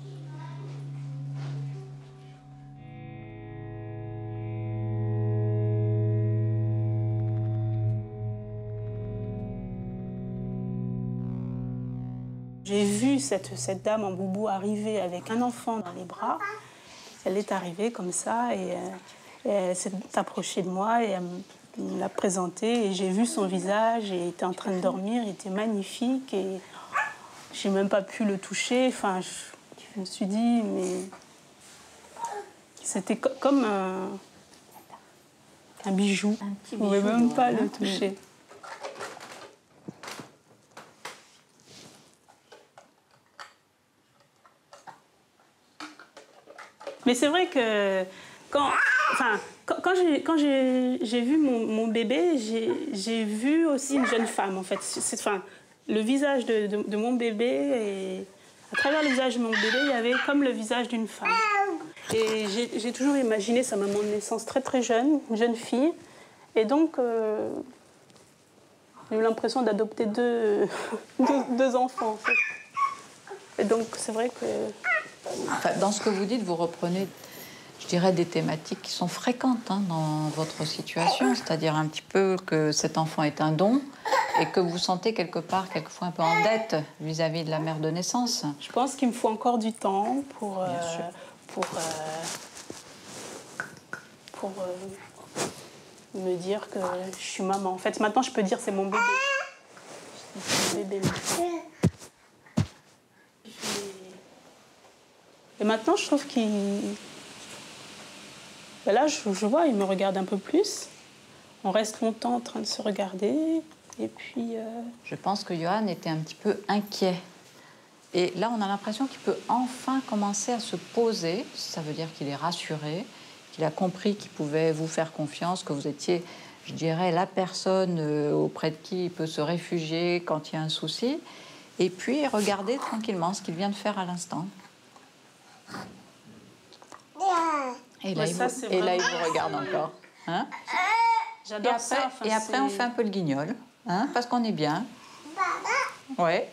J'ai vu cette dame en boubou arriver avec un enfant dans les bras. Elle est arrivée comme ça et elle s'est approchée de moi et elle me l'a présentée. Et j'ai vu son visage, et il était en train de dormir, il était magnifique et j'ai même pas pu le toucher. Enfin, je me suis dit, mais c'était comme un bijou. Je ne pouvais même pas le toucher. Mais c'est vrai que quand j'ai vu mon bébé, j'ai vu aussi une jeune femme, en fait. Le visage de mon bébé, et à travers le visage de mon bébé, il y avait comme le visage d'une femme. Et j'ai toujours imaginé sa maman de naissance très très jeune, une jeune fille. Et donc, j'ai eu l'impression d'adopter deux enfants, en fait. Et donc, c'est vrai que... Enfin, dans ce que vous dites, vous reprenez, je dirais, des thématiques qui sont fréquentes dans votre situation, c'est-à-dire un petit peu que cet enfant est un don et que vous sentez quelque part, quelquefois un peu en dette vis-à-vis de la mère de naissance. Je pense qu'il me faut encore du temps pour me dire que je suis maman. En fait, maintenant, je peux dire c'est mon bébé. C'est mon bébé. Et maintenant, je trouve qu'il... Ben là, je vois, il me regarde un peu plus. On reste longtemps en train de se regarder. Et puis... Je pense que Johan était un petit peu inquiet. Et là, on a l'impression qu'il peut enfin commencer à se poser. Ça veut dire qu'il est rassuré, qu'il a compris qu'il pouvait vous faire confiance, que vous étiez, je dirais, la personne auprès de qui il peut se réfugier quand il y a un souci. Et puis, regardez tranquillement ce qu'il vient de faire à l'instant. Et là, il vous regarde encore. Hein? J'adore ça. Et après, on fait un peu le guignol, hein, parce qu'on est bien. Ouais.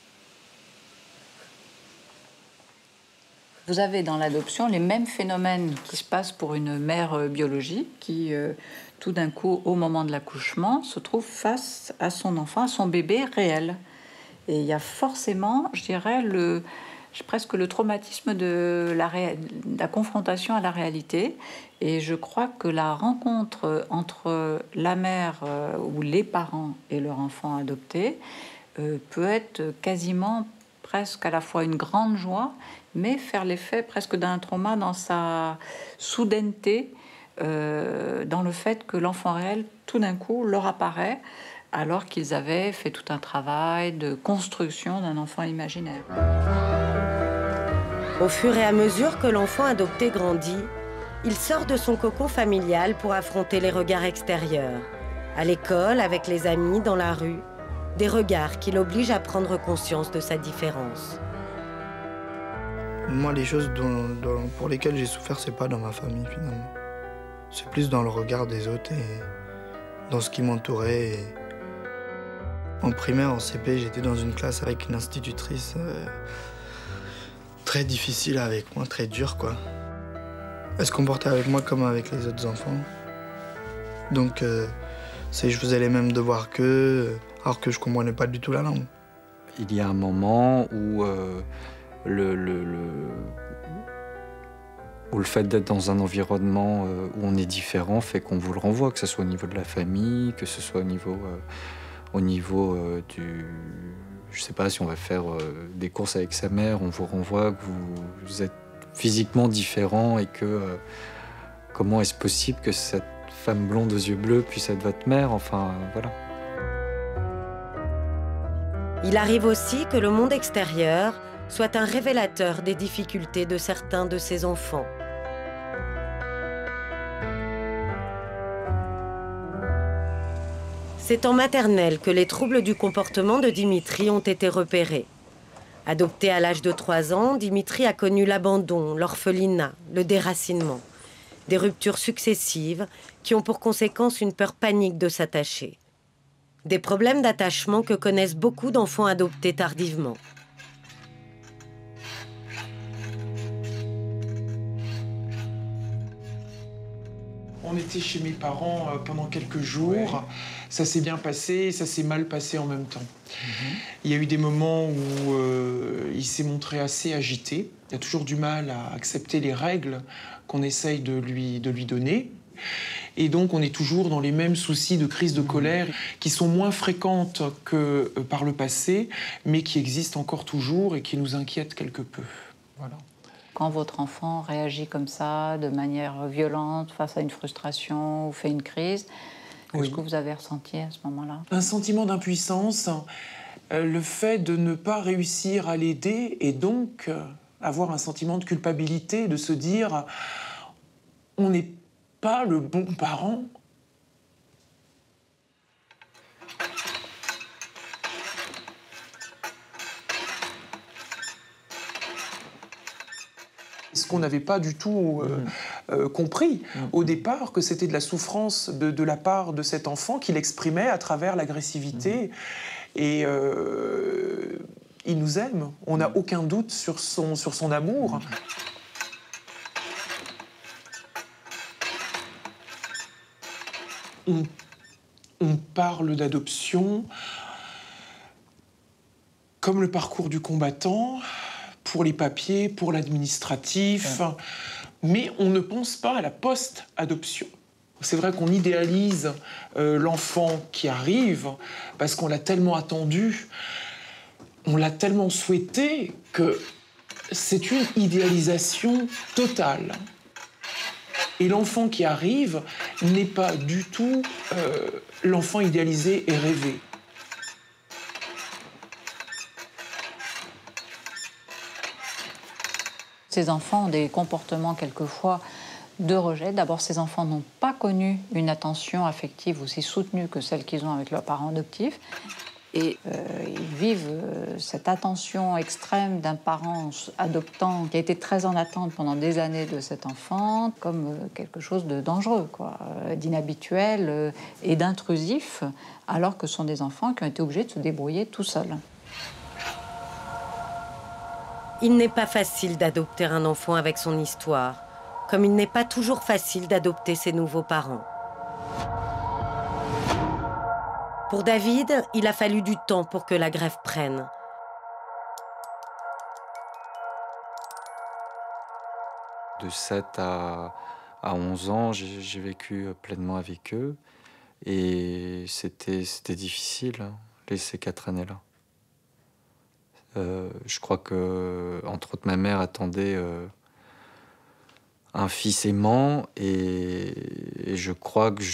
Vous avez dans l'adoption les mêmes phénomènes qui se passent pour une mère biologique qui, tout d'un coup, au moment de l'accouchement, se trouve face à son enfant, à son bébé réel. Et il y a forcément, je dirais, presque le traumatisme de la confrontation à la réalité. Et je crois que la rencontre entre la mère ou les parents et leur enfant adopté peut être quasiment presque à la fois une grande joie, mais faire l'effet presque d'un trauma dans sa soudaineté, dans le fait que l'enfant réel, tout d'un coup, leur apparaît alors qu'ils avaient fait tout un travail de construction d'un enfant imaginaire. Au fur et à mesure que l'enfant adopté grandit, il sort de son cocon familial pour affronter les regards extérieurs. À l'école, avec les amis, dans la rue, des regards qui l'obligent à prendre conscience de sa différence. Moi, les choses pour lesquelles j'ai souffert, c'est pas dans ma famille, finalement. C'est plus dans le regard des autres et dans ce qui m'entourait. Et... En primaire, en CP, j'étais dans une classe avec une institutrice très difficile avec moi, très dure, quoi. Elle se comportait avec moi comme avec les autres enfants. Donc, je faisais les mêmes devoirs qu'eux, alors que je comprenais pas du tout la langue. Il y a un moment où le fait d'être dans un environnement où on est différent fait qu'on vous le renvoie, que ce soit au niveau de la famille, que ce soit au niveau du... Je sais pas, si on va faire des courses avec sa mère, on vous renvoie que vous êtes physiquement différent et que comment est-ce possible que cette femme blonde aux yeux bleus puisse être votre mère, enfin voilà. Il arrive aussi que le monde extérieur soit un révélateur des difficultés de certains de ses enfants. C'est en maternelle que les troubles du comportement de Dimitri ont été repérés. Adopté à l'âge de 3 ans, Dimitri a connu l'abandon, l'orphelinat, le déracinement. Des ruptures successives qui ont pour conséquence une peur panique de s'attacher. Des problèmes d'attachement que connaissent beaucoup d'enfants adoptés tardivement. On était chez mes parents pendant quelques jours. Ça s'est bien passé, ça s'est mal passé en même temps. Il y a eu des moments où il s'est montré assez agité. Il a toujours du mal à accepter les règles qu'on essaye de lui donner. Et donc, on est toujours dans les mêmes soucis de crise de colère qui sont moins fréquentes que par le passé, mais qui existent encore toujours et qui nous inquiètent quelque peu. Voilà. Quand votre enfant réagit comme ça, de manière violente, face à une frustration ou fait une crise, qu'est-ce que vous avez ressenti à ce moment-là? Un sentiment d'impuissance, le fait de ne pas réussir à l'aider et donc avoir un sentiment de culpabilité, de se dire on n'est pas le bon parent. Ce qu'on n'avait pas du tout compris au départ, que c'était de la souffrance de la part de cet enfant qu'il exprimait à travers l'agressivité. Et il nous aime, on n'a aucun doute sur son amour. On parle d'adoption comme le parcours du combattant, pour les papiers, pour l'administratif, mais on ne pense pas à la post-adoption. C'est vrai qu'on idéalise l'enfant qui arrive parce qu'on l'a tellement attendu, on l'a tellement souhaité que c'est une idéalisation totale. Et l'enfant qui arrive n'est pas du tout l'enfant idéalisé et rêvé. Ces enfants ont des comportements quelquefois de rejet. D'abord, ces enfants n'ont pas connu une attention affective aussi soutenue que celle qu'ils ont avec leurs parents adoptifs. Et ils vivent cette attention extrême d'un parent adoptant qui a été très en attente pendant des années de cet enfant comme quelque chose de dangereux, d'inhabituel et d'intrusif, alors que ce sont des enfants qui ont été obligés de se débrouiller tout seuls. Il n'est pas facile d'adopter un enfant avec son histoire, comme il n'est pas toujours facile d'adopter ses nouveaux parents. Pour David, il a fallu du temps pour que la greffe prenne. De 7 à 11 ans, j'ai vécu pleinement avec eux. Et c'était difficile, ces 4 années-là. Je crois que, entre autres, ma mère attendait un fils aimant et je crois que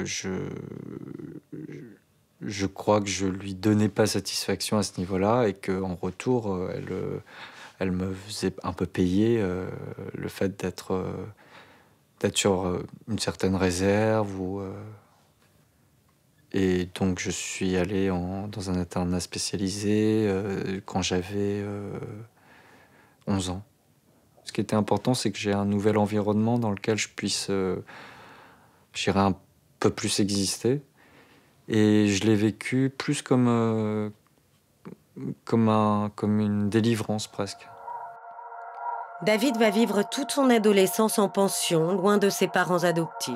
je crois que je lui donnais pas satisfaction à ce niveau-là et qu'en retour, elle me faisait un peu payer le fait d'être sur une certaine réserve et donc je suis allé dans un internat spécialisé quand j'avais 11 ans. Ce qui était important, c'est que j'ai un nouvel environnement dans lequel je puisse, j'irais un peu plus exister. Et je l'ai vécu plus comme une délivrance presque. David va vivre toute son adolescence en pension, loin de ses parents adoptifs.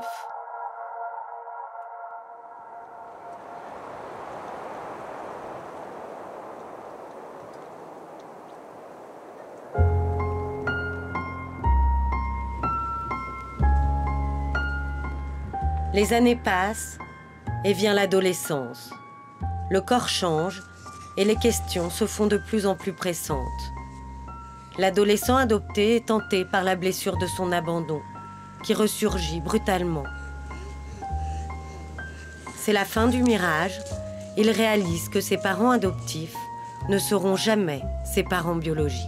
Les années passent et vient l'adolescence. Le corps change et les questions se font de plus en plus pressantes. L'adolescent adopté est tenté par la blessure de son abandon, qui ressurgit brutalement. C'est la fin du mirage. Il réalise que ses parents adoptifs ne seront jamais ses parents biologiques.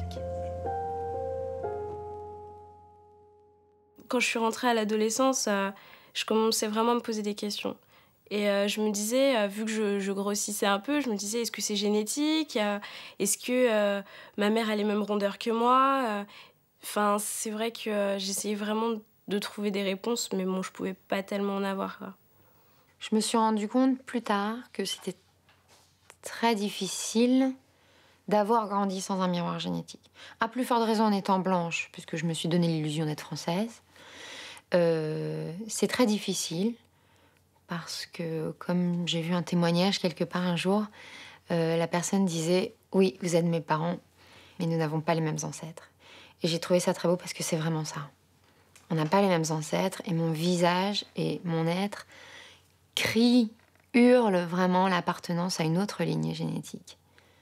Quand je suis rentrée à l'adolescence, je commençais vraiment à me poser des questions. Et je me disais, vu que je grossissais un peu, je me disais, est-ce que c'est génétique? Est-ce que ma mère a les mêmes rondeurs que moi? Enfin, c'est vrai que j'essayais vraiment de trouver des réponses, mais bon, je pouvais pas tellement en avoir, quoi. Je me suis rendu compte plus tard que c'était très difficile d'avoir grandi sans un miroir génétique. À plus forte raison en étant blanche, puisque je me suis donné l'illusion d'être française. C'est très difficile, parce que, comme j'ai vu un témoignage quelque part un jour, la personne disait « Oui, vous êtes mes parents, mais nous n'avons pas les mêmes ancêtres. » Et j'ai trouvé ça très beau parce que c'est vraiment ça. On n'a pas les mêmes ancêtres, et mon visage et mon être crient, hurlent vraiment l'appartenance à une autre lignée génétique.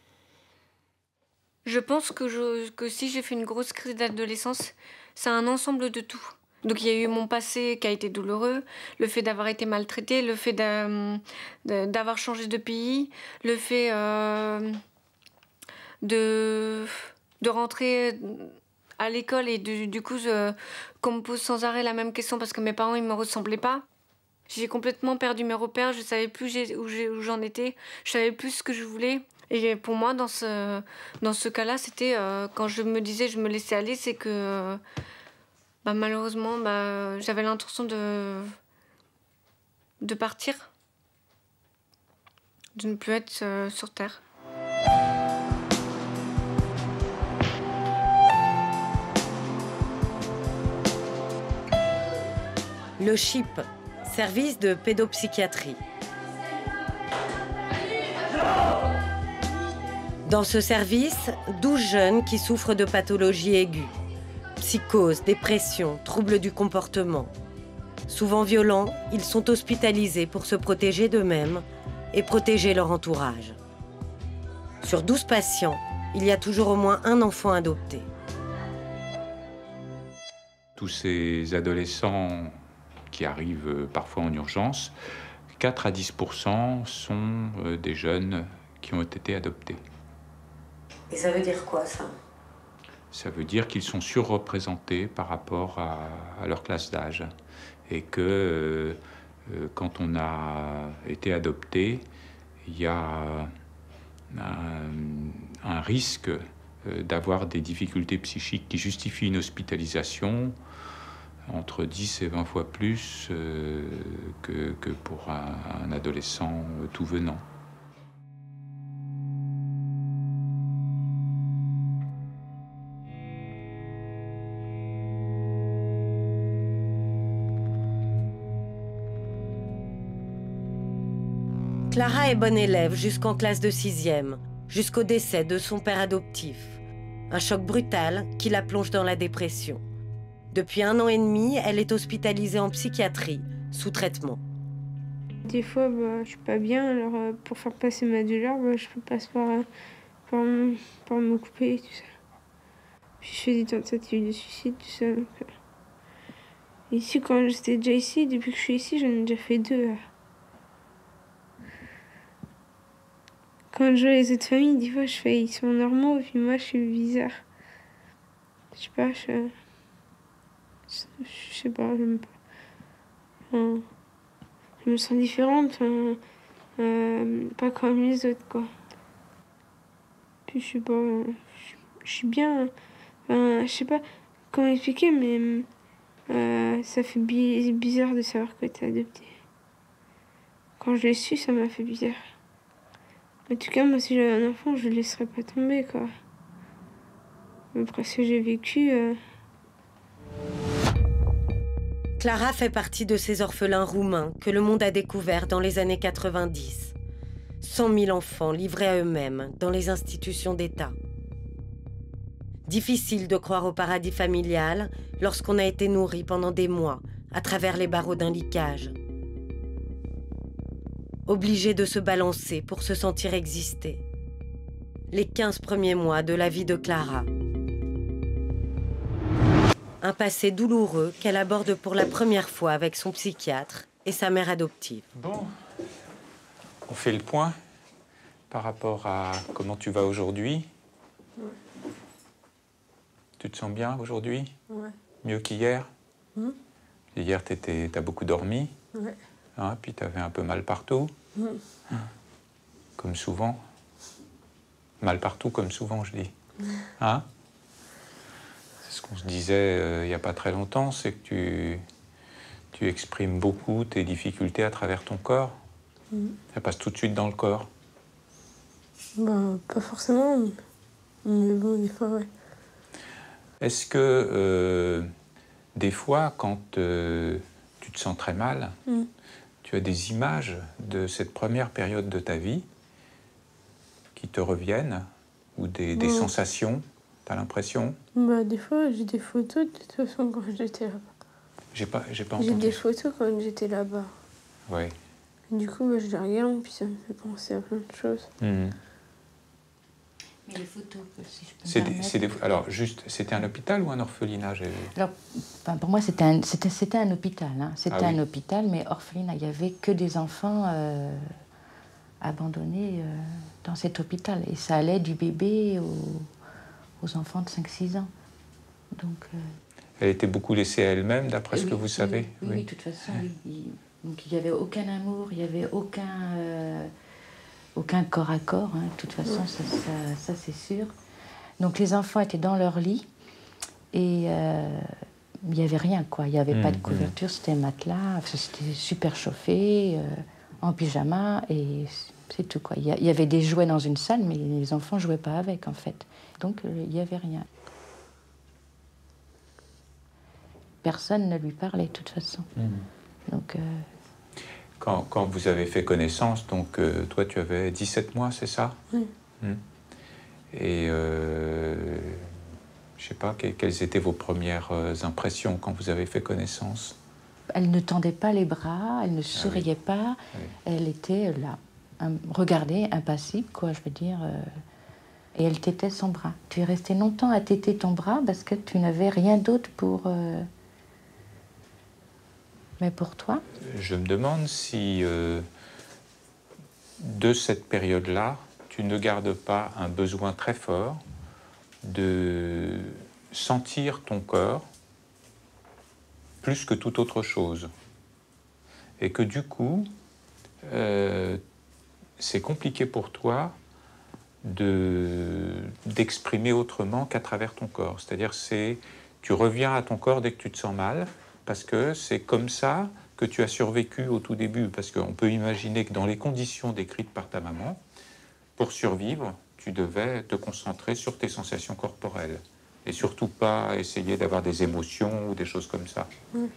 Je pense que si j'ai fait une grosse crise d'adolescence, c'est un ensemble de tout. Donc il y a eu mon passé qui a été douloureux, le fait d'avoir été maltraitée, le fait d'avoir changé de pays, le fait de rentrer à l'école et du coup qu'on me pose sans arrêt la même question parce que mes parents ils me ressemblaient pas. J'ai complètement perdu mes repères, je savais plus où j'en étais, je savais plus ce que je voulais. Et pour moi, dans ce cas-là, c'était quand je me disais je me laissais aller, c'est que malheureusement, j'avais l'intention de partir, de ne plus être sur Terre. Le CHIP, service de pédopsychiatrie. Dans ce service, 12 jeunes qui souffrent de pathologies aiguës. Psychose, dépression, troubles du comportement. Souvent violents, ils sont hospitalisés pour se protéger d'eux-mêmes et protéger leur entourage. Sur 12 patients, il y a toujours au moins un enfant adopté. Tous ces adolescents qui arrivent parfois en urgence, 4 à 10% sont des jeunes qui ont été adoptés. Et ça veut dire quoi, ça ? Ça veut dire qu'ils sont surreprésentés par rapport à leur classe d'âge. Et que quand on a été adopté, il y a un risque d'avoir des difficultés psychiques qui justifient une hospitalisation entre 10 et 20 fois plus que pour un adolescent tout venant. Clara est bonne élève jusqu'en classe de 6e, jusqu'au décès de son père adoptif. Un choc brutal qui la plonge dans la dépression. Depuis 1 an et demi, elle est hospitalisée en psychiatrie, sous traitement. Des fois, je suis pas bien, alors pour faire passer ma douleur, je passe par me couper et tout ça. Puis je fais des tentatives de suicide, tout ça. Donc, ici, quand j'étais déjà ici, depuis que je suis ici, j'en ai déjà fait 2. Quand je vois les autres familles, des fois, je fais ils sont normaux, puis moi, je suis bizarre. Je sais pas, je sais pas, j'aime pas. Je me sens différente, pas comme les autres, quoi. Puis je sais pas, je suis bien. Je sais pas comment expliquer, mais ça fait bizarre de savoir que t'es adopté. Quand je l'ai su, ça m'a fait bizarre. En tout cas, moi, si j'avais un enfant, je le laisserais pas tomber, quoi. Après ce que j'ai vécu... Clara fait partie de ces orphelins roumains que le monde a découverts dans les années 90. 100 000 enfants livrés à eux-mêmes dans les institutions d'État. Difficile de croire au paradis familial lorsqu'on a été nourri pendant des mois à travers les barreaux d'un licage. Obligé de se balancer pour se sentir exister. Les 15 premiers mois de la vie de Clara. Un passé douloureux qu'elle aborde pour la première fois avec son psychiatre et sa mère adoptive. Bon, on fait le point par rapport à comment tu vas aujourd'hui. Ouais. Tu te sens bien aujourd'hui? Ouais. Mieux qu'hier? Hier, t'as beaucoup dormi? Ouais. Hein, puis tu avais un peu mal partout. Comme souvent. Mal partout, comme souvent, je dis. Hein? C'est ce qu'on se disait il n'y a pas très longtemps, c'est que tu exprimes beaucoup tes difficultés à travers ton corps. Ça passe tout de suite dans le corps. Bah, pas forcément, mais bon, des fois, ouais. Est-ce que, des fois, quand tu te sens très mal, tu as des images de cette première période de ta vie qui te reviennent, ou des sensations, t'as l'impression? Bah, des fois, j'ai des photos, de toute façon, quand j'étais là-bas. J'ai pas entendu. J'ai des photos quand j'étais là-bas. Oui. Du coup, bah, je les regarde, puis ça me fait penser à plein de choses. Mais les photos, si je peux me permettre. Alors, juste, c'était un hôpital ou un orphelinat? Alors, enfin, pour moi, c'était un hôpital. Hein. C'était un hôpital, mais orphelinat. Il n'y avait que des enfants abandonnés dans cet hôpital. Et ça allait du bébé aux enfants de 5-6 ans. Donc, elle était beaucoup laissée à elle-même, d'après ce que vous savez? Oui, de toute façon, oui. Donc, il n'y avait aucun amour, il n'y avait aucun corps à corps, hein. De toute façon, ça c'est sûr. Donc les enfants étaient dans leur lit et il n'y avait rien, quoi. Il n'y avait pas de couverture, c'était matelas, c'était super chauffé, en pyjama, et c'est tout, quoi. Il y avait des jouets dans une salle, mais les enfants ne jouaient pas avec, en fait. Donc il n'y avait rien. Personne ne lui parlait, de toute façon. Donc... Quand vous avez fait connaissance, donc toi tu avais 17 mois, c'est ça? Oui. Et je sais pas, quelles étaient vos premières impressions quand vous avez fait connaissance? Elle ne tendait pas les bras, elle ne souriait pas, elle était là, regardée, impassible, quoi, je veux dire. Et elle tétait son bras. Tu es resté longtemps à téter ton bras parce que tu n'avais rien d'autre pour... Mais pour toi? Je me demande si, de cette période-là, tu ne gardes pas un besoin très fort de sentir ton corps plus que toute autre chose. Et que du coup, c'est compliqué pour toi d'exprimer autrement qu'à travers ton corps. C'est-à-dire, tu reviens à ton corps dès que tu te sens mal, parce que c'est comme ça que tu as survécu au tout début. Parce qu'on peut imaginer que dans les conditions décrites par ta maman, pour survivre, tu devais te concentrer sur tes sensations corporelles. Et surtout pas essayer d'avoir des émotions ou des choses comme ça.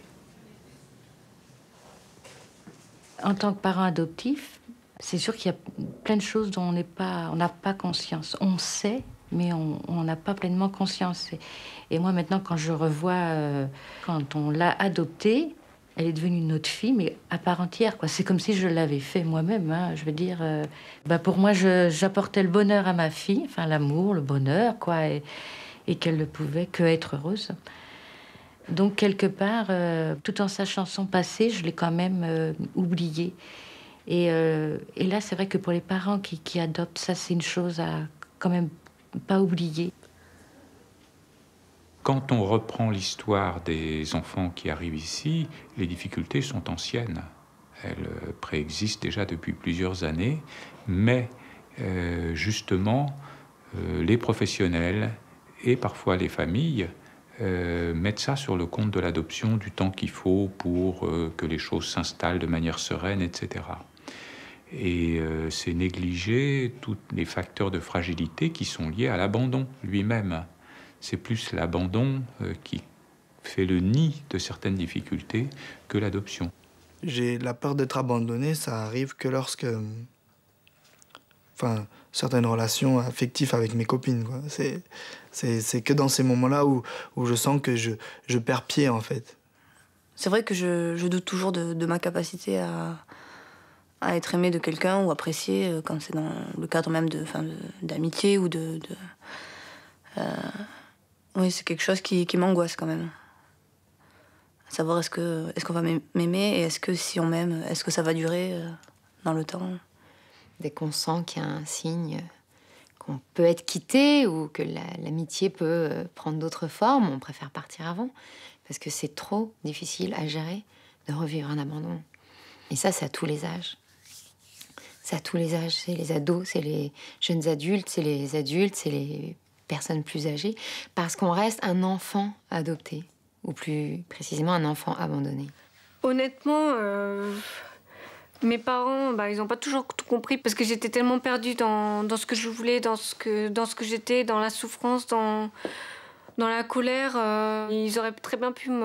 En tant que parent adoptif, c'est sûr qu'il y a plein de choses dont on n'a pas conscience. On sait, mais on n'a pas pleinement conscience. Et moi, maintenant, quand je revois, quand on l'a adoptée, elle est devenue notre fille, mais à part entière, quoi. C'est comme si je l'avais fait moi-même, hein. Je veux dire, pour moi, j'apportais le bonheur à ma fille, enfin l'amour, le bonheur, quoi, et qu'elle ne pouvait que être heureuse. Donc, quelque part, tout en sachant son passé, je l'ai quand même oublié. Et là, c'est vrai que pour les parents qui adoptent, ça, c'est une chose à quand même pas oublier. Quand on reprend l'histoire des enfants qui arrivent ici, les difficultés sont anciennes. Elles préexistent déjà depuis plusieurs années, mais justement, les professionnels et parfois les familles mettent ça sur le compte de l'adoption, du temps qu'il faut pour que les choses s'installent de manière sereine, etc. Et c'est négliger tous les facteurs de fragilité qui sont liés à l'abandon lui-même. C'est plus l'abandon qui fait le nid de certaines difficultés que l'adoption. J'ai la peur d'être abandonné, ça arrive que lorsque... Enfin, certaines relations affectives avec mes copines, quoi. C'est que dans ces moments-là où je sens que je perds pied, en fait. C'est vrai que je doute toujours de ma capacité à être aimé de quelqu'un ou apprécié quand c'est dans le cadre même d'amitié ou de oui, c'est quelque chose qui m'angoisse quand même. À savoir, est-ce qu'on va m'aimer et est-ce que si on m'aime, est-ce que ça va durer dans le temps? Dès qu'on sent qu'il y a un signe qu'on peut être quitté ou que l'amitié peut prendre d'autres formes, on préfère partir avant. Parce que c'est trop difficile à gérer de revivre un abandon. Et ça, c'est à tous les âges. C'est à tous les âges. C'est les ados, c'est les jeunes adultes, c'est les personnes plus âgées. Parce qu'on reste un enfant adopté. Ou plus précisément, un enfant abandonné. Honnêtement, mes parents, ils n'ont pas toujours tout compris parce que j'étais tellement perdue dans ce que je voulais, dans ce que j'étais, dans la souffrance, dans la colère. Ils auraient très bien pu,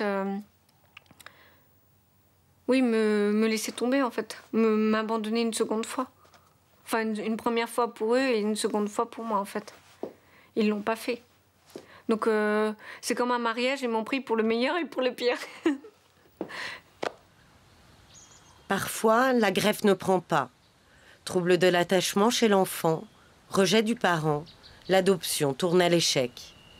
me laisser tomber, en fait. M'abandonner une seconde fois. Enfin, une première fois pour eux et une seconde fois pour moi, en fait. Ils l'ont pas fait. Donc, c'est comme un mariage, ils m'ont pris pour le meilleur et pour le pire. Parfois, la greffe ne prend pas. Trouble de l'attachement chez l'enfant, rejet du parent, l'adoption tourne à l'échec.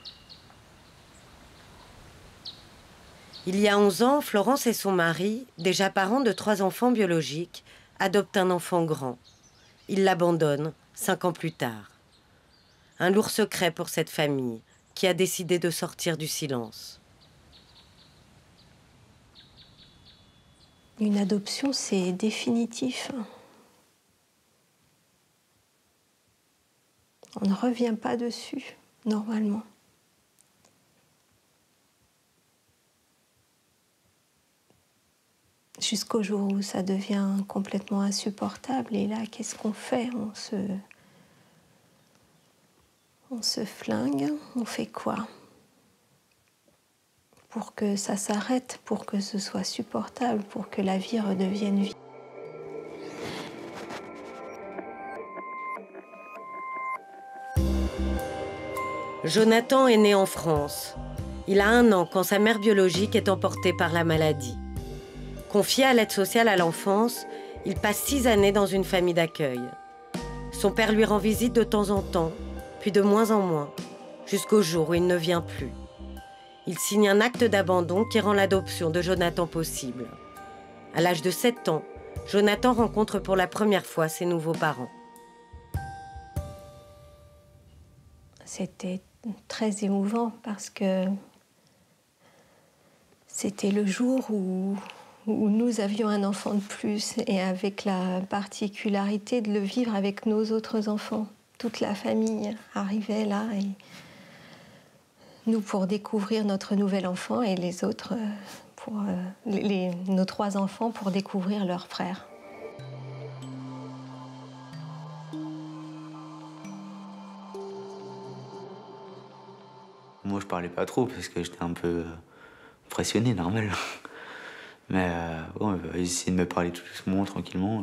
Il y a 11 ans, Florence et son mari, déjà parents de 3 enfants biologiques, adoptent un enfant grand. Ils l'abandonnent 5 ans plus tard. Un lourd secret pour cette famille qui a décidé de sortir du silence. Une adoption, c'est définitif. On ne revient pas dessus, normalement. Jusqu'au jour où ça devient complètement insupportable. Et là, qu'est-ce qu'on fait ? On se flingue, on fait quoi ? Pour que ça s'arrête, pour que ce soit supportable, pour que la vie redevienne vie. Jonathan est né en France. Il a 1 an quand sa mère biologique est emportée par la maladie. Confié à l'aide sociale à l'enfance, il passe 6 années dans une famille d'accueil. Son père lui rend visite de temps en temps, puis de moins en moins, jusqu'au jour où il ne vient plus. Il signe un acte d'abandon qui rend l'adoption de Jonathan possible. À l'âge de 7 ans, Jonathan rencontre pour la première fois ses nouveaux parents. C'était très émouvant parce que c'était le jour où nous avions un enfant de plus et avec la particularité de le vivre avec nos autres enfants. Toute la famille arrivait là, et nous pour découvrir notre nouvel enfant et les autres, nos 3 enfants pour découvrir leur frère. Moi, je parlais pas trop parce que j'étais un peu impressionné, normal. Mais j'ai essayé de me parler tout doucement, tranquillement.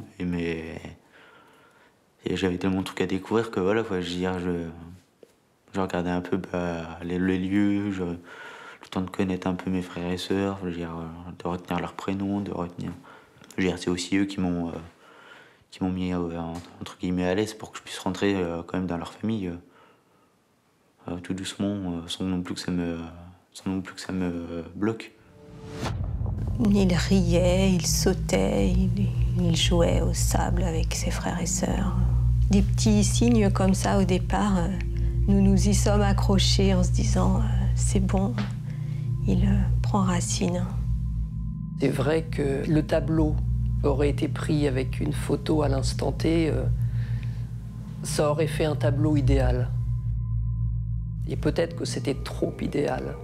Et j'avais tellement de trucs à découvrir que voilà, je regardais un peu les lieux, le temps de connaître un peu mes frères et sœurs, de retenir leurs prénoms, c'est aussi eux qui m'ont mis entre guillemets à l'aise pour que je puisse rentrer quand même dans leur famille tout doucement, sans non plus que ça me bloque. Il riait, il sautait, il jouait au sable avec ses frères et sœurs. Des petits signes comme ça au départ, nous nous y sommes accrochés en se disant c'est bon, il prend racine. C'est vrai que le tableau aurait été pris avec une photo à l'instant T, ça aurait fait un tableau idéal. Et peut-être que c'était trop idéal.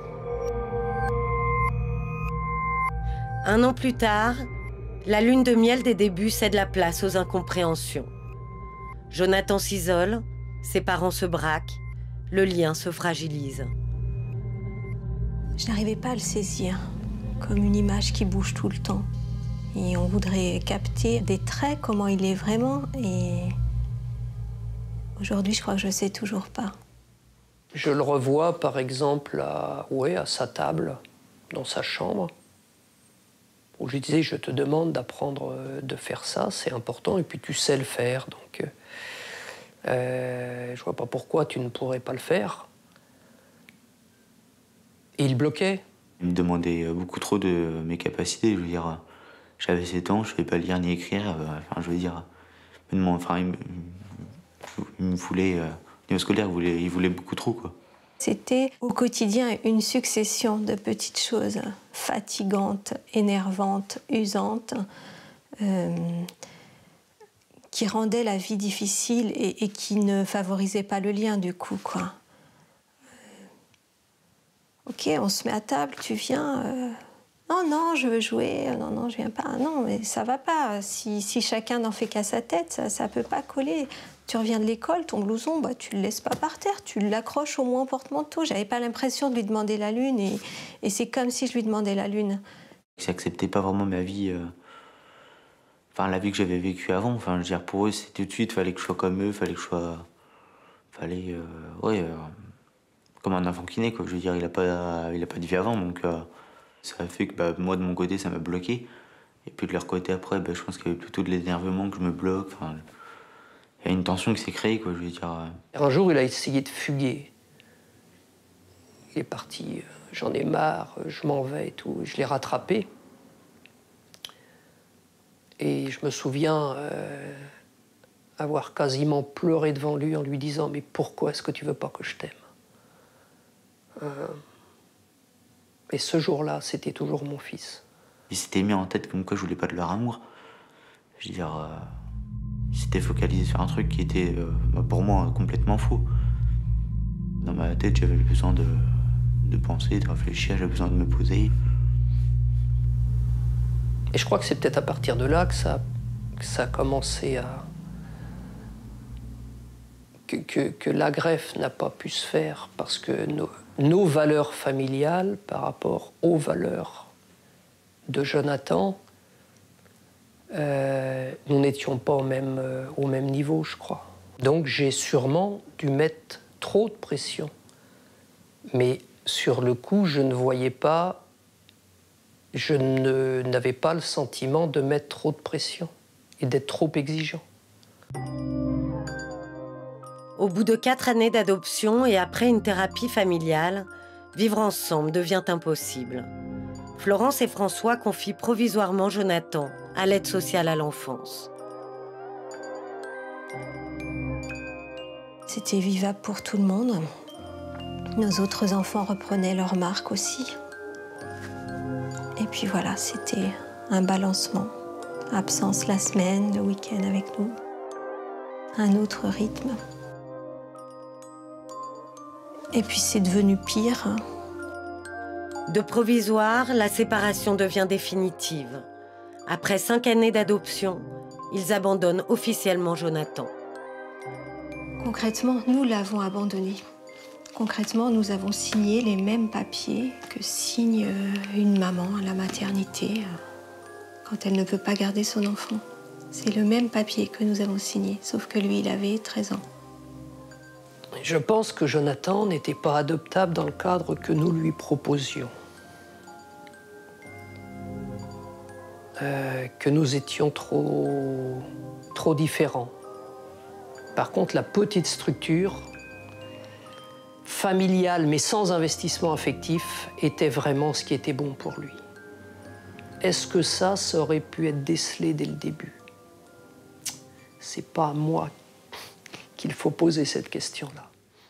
1 an plus tard, la lune de miel des débuts cède la place aux incompréhensions. Jonathan s'isole, ses parents se braquent, le lien se fragilise. Je n'arrivais pas à le saisir, comme une image qui bouge tout le temps. Et on voudrait capter des traits, comment il est vraiment. Et aujourd'hui, je crois que je ne sais toujours pas. Je le revois, par exemple, à sa table, dans sa chambre, où je lui disais, je te demande d'apprendre de faire ça, c'est important, et puis tu sais le faire, donc je vois pas pourquoi tu ne pourrais pas le faire. Et il bloquait. Il me demandait beaucoup trop de mes capacités, je veux dire, j'avais 7 ans, je ne savais pas lire ni écrire, il me voulait, niveau scolaire, il voulait beaucoup trop, quoi. C'était au quotidien une succession de petites choses fatigantes, énervantes, usantes, qui rendaient la vie difficile et qui ne favorisaient pas le lien du coup, quoi. Ok, on se met à table, tu viens. Non, non, je veux jouer. Non, non, je viens pas. Non, mais ça va pas. Si chacun n'en fait qu'à sa tête, ça peut pas coller. Tu reviens de l'école, ton blouson, bah, tu le laisses pas par terre. Tu l'accroches au moins au porte-manteau. J'avais pas l'impression de lui demander la lune et c'est comme si je lui demandais la lune. J'acceptais pas vraiment ma vie. Enfin, la vie que j'avais vécue avant. Enfin, je veux dire, pour eux, c'était tout de suite, fallait que je sois comme eux, fallait que je sois. Fallait. Comme un enfant qui naît, quoi. Je veux dire, il a pas de vie avant, donc. Ça a fait que bah, moi, de mon côté, ça m'a bloqué. Et puis de leur côté, après, bah, je pense qu'il y avait plutôt de l'énervement que je me bloque. Enfin, il y a une tension qui s'est créée, quoi, je veux dire. Un jour, il a essayé de fuguer. Il est parti, j'en ai marre, je m'en vais et tout. Je l'ai rattrapé. Et je me souviens avoir quasiment pleuré devant lui en lui disant « Mais pourquoi est-ce que tu veux pas que je t'aime ?» Et ce jour-là, c'était toujours mon fils. Il s'était mis en tête comme quoi je voulais pas de leur amour. Je veux dire, il s'était focalisé sur un truc qui était, pour moi, complètement faux. Dans ma tête, j'avais besoin de penser, de réfléchir, j'avais besoin de me poser. Et je crois que c'est peut-être à partir de là que ça a commencé à... que la greffe n'a pas pu se faire parce que nos valeurs familiales par rapport aux valeurs de Jonathan, nous n'étions pas au même niveau, je crois. Donc j'ai sûrement dû mettre trop de pression. Mais sur le coup, je ne voyais pas, je n'avais pas le sentiment de mettre trop de pression et d'être trop exigeant. Au bout de 4 années d'adoption et après une thérapie familiale, vivre ensemble devient impossible. Florence et François confient provisoirement Jonathan à l'aide sociale à l'enfance. C'était vivable pour tout le monde. Nos autres enfants reprenaient leur marque aussi. Et puis voilà, c'était un balancement. Absence la semaine, le week-end avec nous. Un autre rythme. Et puis c'est devenu pire. De provisoire, la séparation devient définitive. Après 5 années d'adoption, ils abandonnent officiellement Jonathan. Concrètement, nous l'avons abandonné. Concrètement, nous avons signé les mêmes papiers que signe une maman à la maternité quand elle ne peut pas garder son enfant. C'est le même papier que nous avons signé, sauf que lui, il avait 13 ans. Je pense que Jonathan n'était pas adoptable dans le cadre que nous lui proposions. Que nous étions trop différents. Par contre, la petite structure familiale, mais sans investissement affectif, était vraiment ce qui était bon pour lui. Est-ce que ça aurait pu être décelé dès le début? C'est pas à moi qu'il faut poser cette question-là.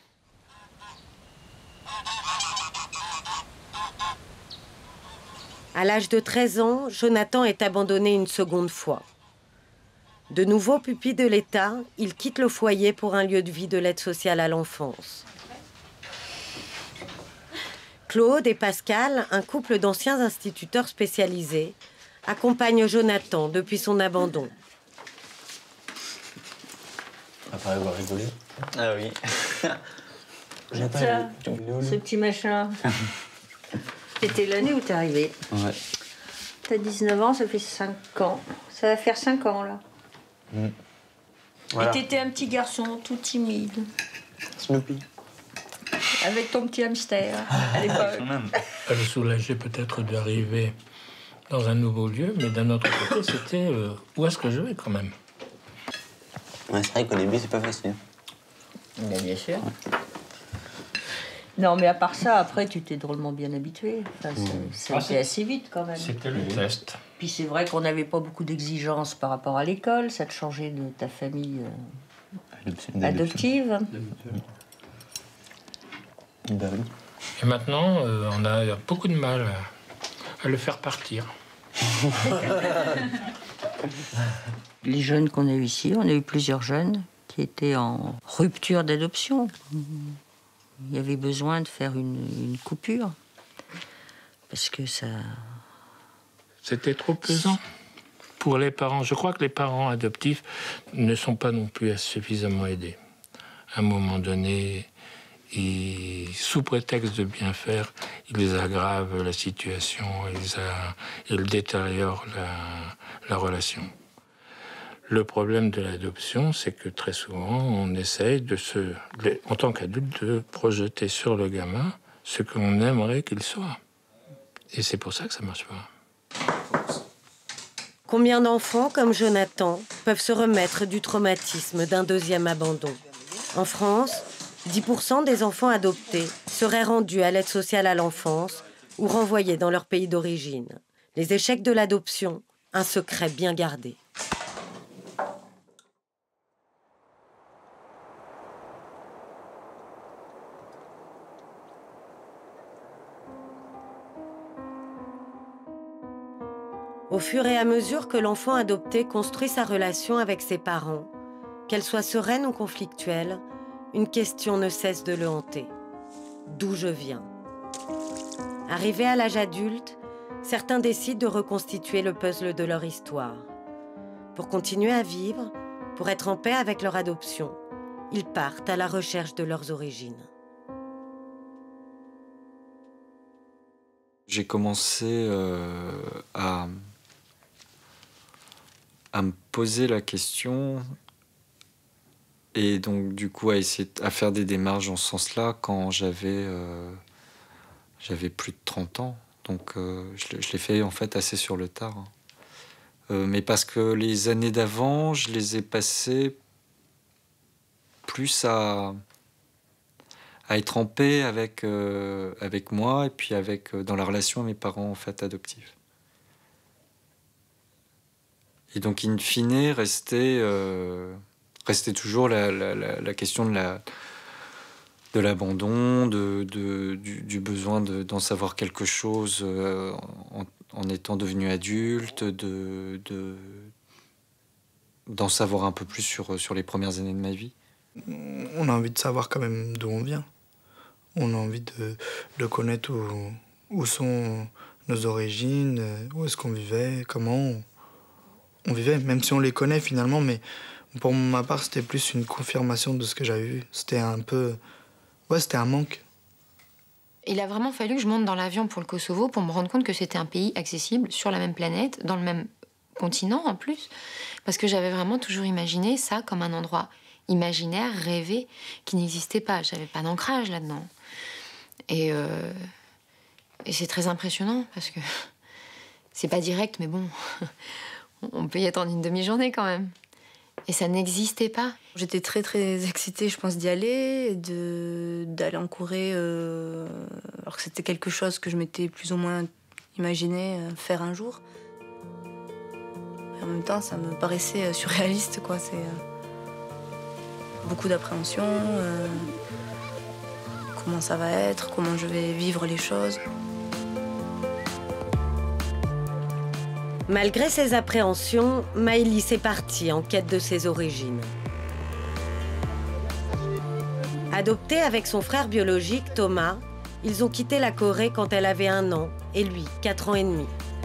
À l'âge de 13 ans, Jonathan est abandonné une seconde fois. De nouveau pupille de l'État, il quitte le foyer pour un lieu de vie de l'aide sociale à l'enfance. Claude et Pascal, un couple d'anciens instituteurs spécialisés, accompagnent Jonathan depuis son abandon. Après avoir rigolé. Ah oui. Ça, ce petit machin. C'était l'année où t'es arrivé. Ouais. T'as 19 ans, ça fait 5 ans. Ça va faire 5 ans, là. Voilà. Et t'étais un petit garçon tout timide. Snoopy. Avec ton petit hamster, à l'époque. Ça le soulageait peut-être d'arriver dans un nouveau lieu, mais d'un autre côté, c'était où est-ce que je vais, quand même? Ouais, c'est vrai qu'au début, c'est pas facile. Mais bien sûr. Ouais. Non, mais à part ça, après, tu t'es drôlement bien habitué. Enfin, ça a été assez vite, quand même. C'était le test. Puis c'est vrai qu'on n'avait pas beaucoup d'exigences par rapport à l'école. Ça te changeait de ta famille adoptive. Ben oui. Et maintenant, on a beaucoup de mal à le faire partir. Les jeunes qu'on a eu ici, on a eu plusieurs jeunes qui étaient en rupture d'adoption. Il y avait besoin de faire une coupure. Parce que ça... C'était trop pesant pour les parents. Je crois que les parents adoptifs ne sont pas non plus suffisamment aidés. À un moment donné, sous prétexte de bien faire, ils aggravent la situation, ils détériorent la relation. Le problème de l'adoption, c'est que très souvent, on essaye en tant qu'adulte, de projeter sur le gamin ce qu'on aimerait qu'il soit. Et c'est pour ça que ça ne marche pas. Combien d'enfants comme Jonathan peuvent se remettre du traumatisme d'un deuxième abandon? En France, 10% des enfants adoptés seraient rendus à l'aide sociale à l'enfance ou renvoyés dans leur pays d'origine. Les échecs de l'adoption, un secret bien gardé. Au fur et à mesure que l'enfant adopté construit sa relation avec ses parents, qu'elle soit sereine ou conflictuelle, une question ne cesse de le hanter. D'où je viens? Arrivés à l'âge adulte, certains décident de reconstituer le puzzle de leur histoire. Pour continuer à vivre, pour être en paix avec leur adoption, ils partent à la recherche de leurs origines. J'ai commencé à me poser la question et donc du coup à faire des démarches en ce sens-là quand j'avais plus de 30 ans. Donc je l'ai fait en fait assez sur le tard. Mais parce que les années d'avant, je les ai passées plus à être en paix avec moi et puis dans la relation à mes parents en fait adoptifs. Et donc, in fine, restait toujours la question de l'abandon, du besoin d'en savoir quelque chose en étant devenu adulte, d'en savoir un peu plus sur les premières années de ma vie. On a envie de savoir quand même d'où on vient. On a envie de connaître où sont nos origines, où est-ce qu'on vivait, comment on vivait, même si on les connaît finalement, mais pour ma part, c'était plus une confirmation de ce que j'avais vu. C'était un peu... Ouais, c'était un manque. Il a vraiment fallu que je monte dans l'avion pour le Kosovo pour me rendre compte que c'était un pays accessible, sur la même planète, dans le même continent en plus, parce que j'avais vraiment toujours imaginé ça comme un endroit imaginaire, rêvé, qui n'existait pas. J'avais pas d'ancrage là-dedans. Et c'est très impressionnant, parce que c'est pas direct, mais bon... On peut y être en une demi-journée quand même. Et ça n'existait pas. J'étais très très excitée, je pense, d'y aller, d'aller en Corée, alors que c'était quelque chose que je m'étais plus ou moins imaginé faire un jour. Et en même temps, ça me paraissait surréaliste, quoi. C'est beaucoup d'appréhension. Comment ça va être, comment je vais vivre les choses. Malgré ses appréhensions, Maëlys est partie en quête de ses origines. Adoptée avec son frère biologique, Thomas, ils ont quitté la Corée quand elle avait 1 an et lui, 4 ans et demi.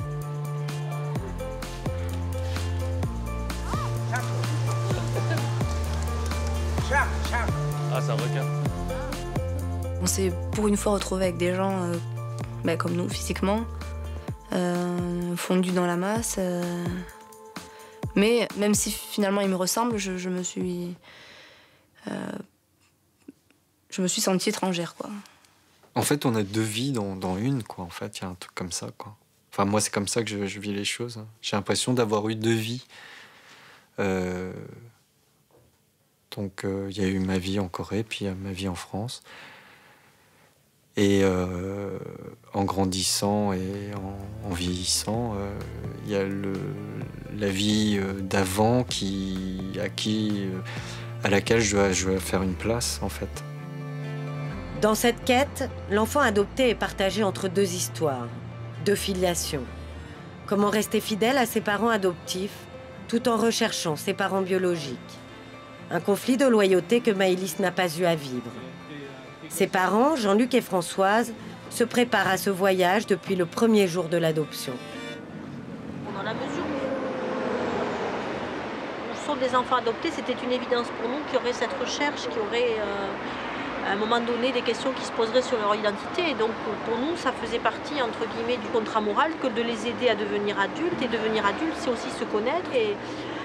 Ah, c'est un requin. On s'est pour une fois retrouvés avec des gens comme nous, physiquement. Fondu dans la masse. Mais même si finalement il me ressemble, je me suis sentie étrangère, quoi. En fait, on a 2 vies dans une, quoi. En fait, il y a un truc comme ça, quoi. Enfin, moi, c'est comme ça que je vis les choses. J'ai l'impression d'avoir eu 2 vies. Donc, il y a eu ma vie en Corée, puis il y a ma vie en France. Et en grandissant et en vieillissant, il y a la vie d'avant à laquelle je dois faire une place, en fait. Dans cette quête, l'enfant adopté est partagé entre deux histoires, deux filiations. Comment rester fidèle à ses parents adoptifs tout en recherchant ses parents biologiques. Un conflit de loyauté que Maëlys n'a pas eu à vivre. Ses parents, Jean-Luc et Françoise, se préparent à ce voyage depuis le premier jour de l'adoption. Dans la mesure où nous sommes des enfants adoptés, c'était une évidence pour nous qu'il y aurait cette recherche, qu'il y aurait à un moment donné des questions qui se poseraient sur leur identité. Et donc pour nous, ça faisait partie, entre guillemets, du contrat moral que de les aider à devenir adultes. Et devenir adulte, c'est aussi se connaître. Et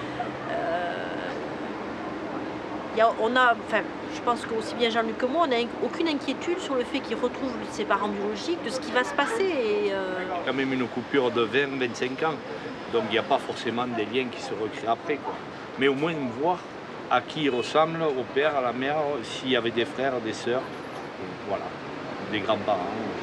je pense qu'aussi bien Jean-Luc que moi, on n'a aucune inquiétude sur le fait qu'il retrouve ses parents biologiques, de ce qui va se passer. Il y a quand même une coupure de 20-25 ans, donc il n'y a pas forcément des liens qui se recréent après, quoi. Mais au moins voir à qui il ressemble, au père, à la mère, s'il y avait des frères, des sœurs, voilà, des grands-parents.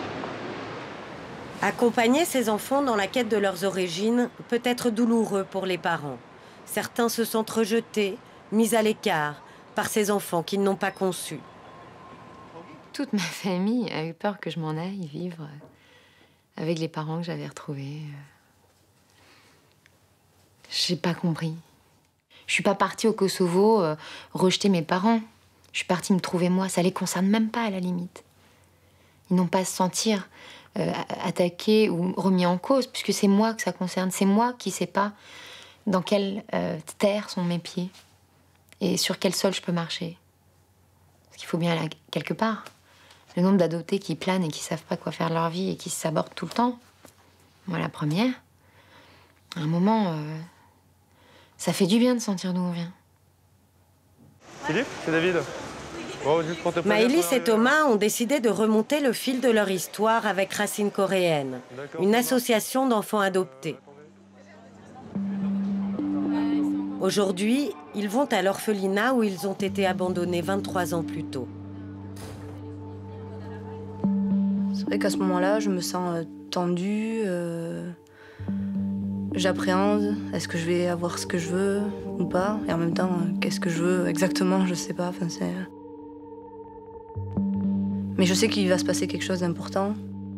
Accompagner ces enfants dans la quête de leurs origines peut être douloureux pour les parents. Certains se sentent rejetés, mis à l'écart par ces enfants qu'ils n'ont pas conçus. Toute ma famille a eu peur que je m'en aille vivre avec les parents que j'avais retrouvés. J'ai pas compris. Je suis pas partie au Kosovo rejeter mes parents. Je suis partie me trouver moi. Ça les concerne même pas à la limite. Ils n'ont pas à se sentir attaqués ou remis en cause, puisque c'est moi que ça concerne. C'est moi qui sais pas dans quelle terre sont mes pieds et sur quel sol je peux marcher. Parce qu'il faut bien aller quelque part. Le nombre d'adoptés qui planent et qui savent pas quoi faire de leur vie et qui se sabordent tout le temps. Moi, la première. À un moment, ça fait du bien de sentir d'où on vient. Philippe, c'est David. Bon, juste pour te Maëlys et Thomas ont décidé de remonter le fil de leur histoire avec Racines Coréennes, une association d'enfants adoptés. Aujourd'hui, ils vont à l'orphelinat où ils ont été abandonnés 23 ans plus tôt. C'est vrai qu'à ce moment-là, je me sens tendue, j'appréhende. Est-ce que je vais avoir ce que je veux ou pas? Et en même temps, qu'est-ce que je veux exactement? Je sais pas. Enfin, mais je sais qu'il va se passer quelque chose d'important.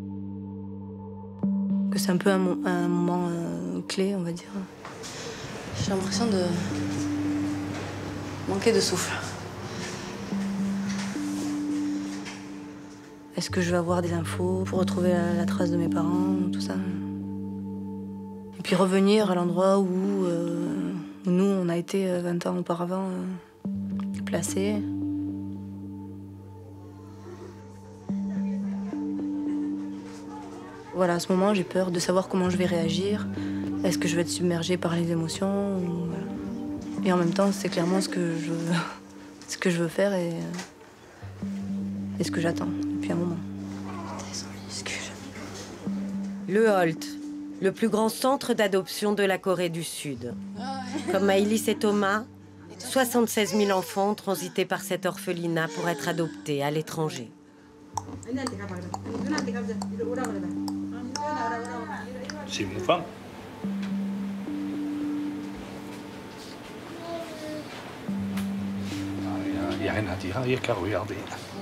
Que c'est un peu un moment clé, on va dire. J'ai l'impression de manquer de souffle. Est-ce que je vais avoir des infos pour retrouver la trace de mes parents, tout ça? Et puis revenir à l'endroit où nous, on a été 20 ans auparavant placés. Voilà, à ce moment, j'ai peur de savoir comment je vais réagir. Est-ce que je vais être submergée par les émotions voilà. Et en même temps, c'est clairement ce que je veux faire et ce que j'attends depuis un moment. Le Holt, le plus grand centre d'adoption de la Corée du Sud. Comme Maëlys et Thomas, 76 000 enfants ont transité par cet orphelinat pour être adoptés à l'étranger. C'est émouvant. Il n'y a rien à dire, il n'y a qu'à regarder.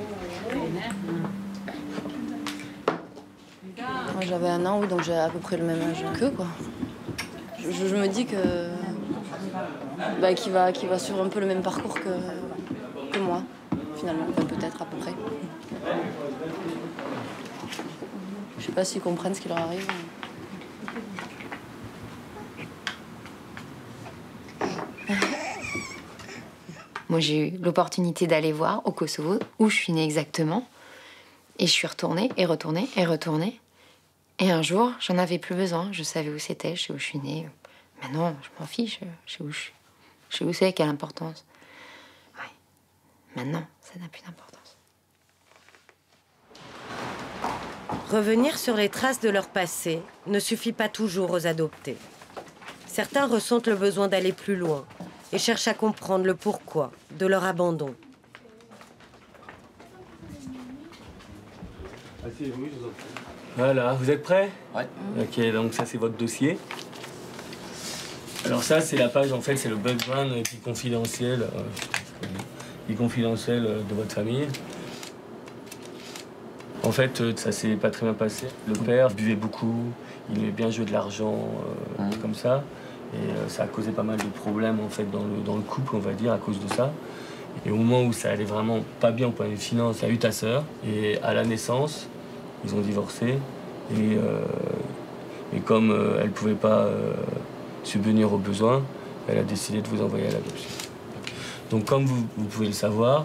Moi, j'avais 1 an, oui, donc j'ai à peu près le même âge qu'eux, quoi. Je me dis que qu'il va suivre un peu le même parcours que moi, finalement, peut-être à peu près. Je sais pas s'ils comprennent ce qui leur arrive. Moi, j'ai eu l'opportunité d'aller voir au Kosovo, où je suis née exactement. Et je suis retournée, et retournée, et retournée. Et un jour, j'en avais plus besoin. Je savais où c'était, je sais où je suis née. Maintenant, je m'en fiche, je sais où je suis. Je sais où c'est, quelle importance. Ouais. Maintenant, ça n'a plus d'importance. Revenir sur les traces de leur passé ne suffit pas toujours aux adoptés. Certains ressentent le besoin d'aller plus loin et cherchent à comprendre le pourquoi de leur abandon. Voilà, vous êtes prêts? Ouais. Ok, donc ça c'est votre dossier. Alors ça c'est la page, en fait c'est le background confidentiel de votre famille. En fait, ça s'est pas très bien passé. Le père buvait beaucoup, il aimait bien jouer de l'argent, comme ça. Et ça a causé pas mal de problèmes en fait, dans le couple, on va dire, à cause de ça. Et au moment où ça allait vraiment pas bien au point de vue finance, il y a eu ta sœur. Et à la naissance, ils ont divorcé. Et comme elle ne pouvait pas subvenir aux besoins, elle a décidé de vous envoyer à l'adoption. Donc comme vous pouvez le savoir,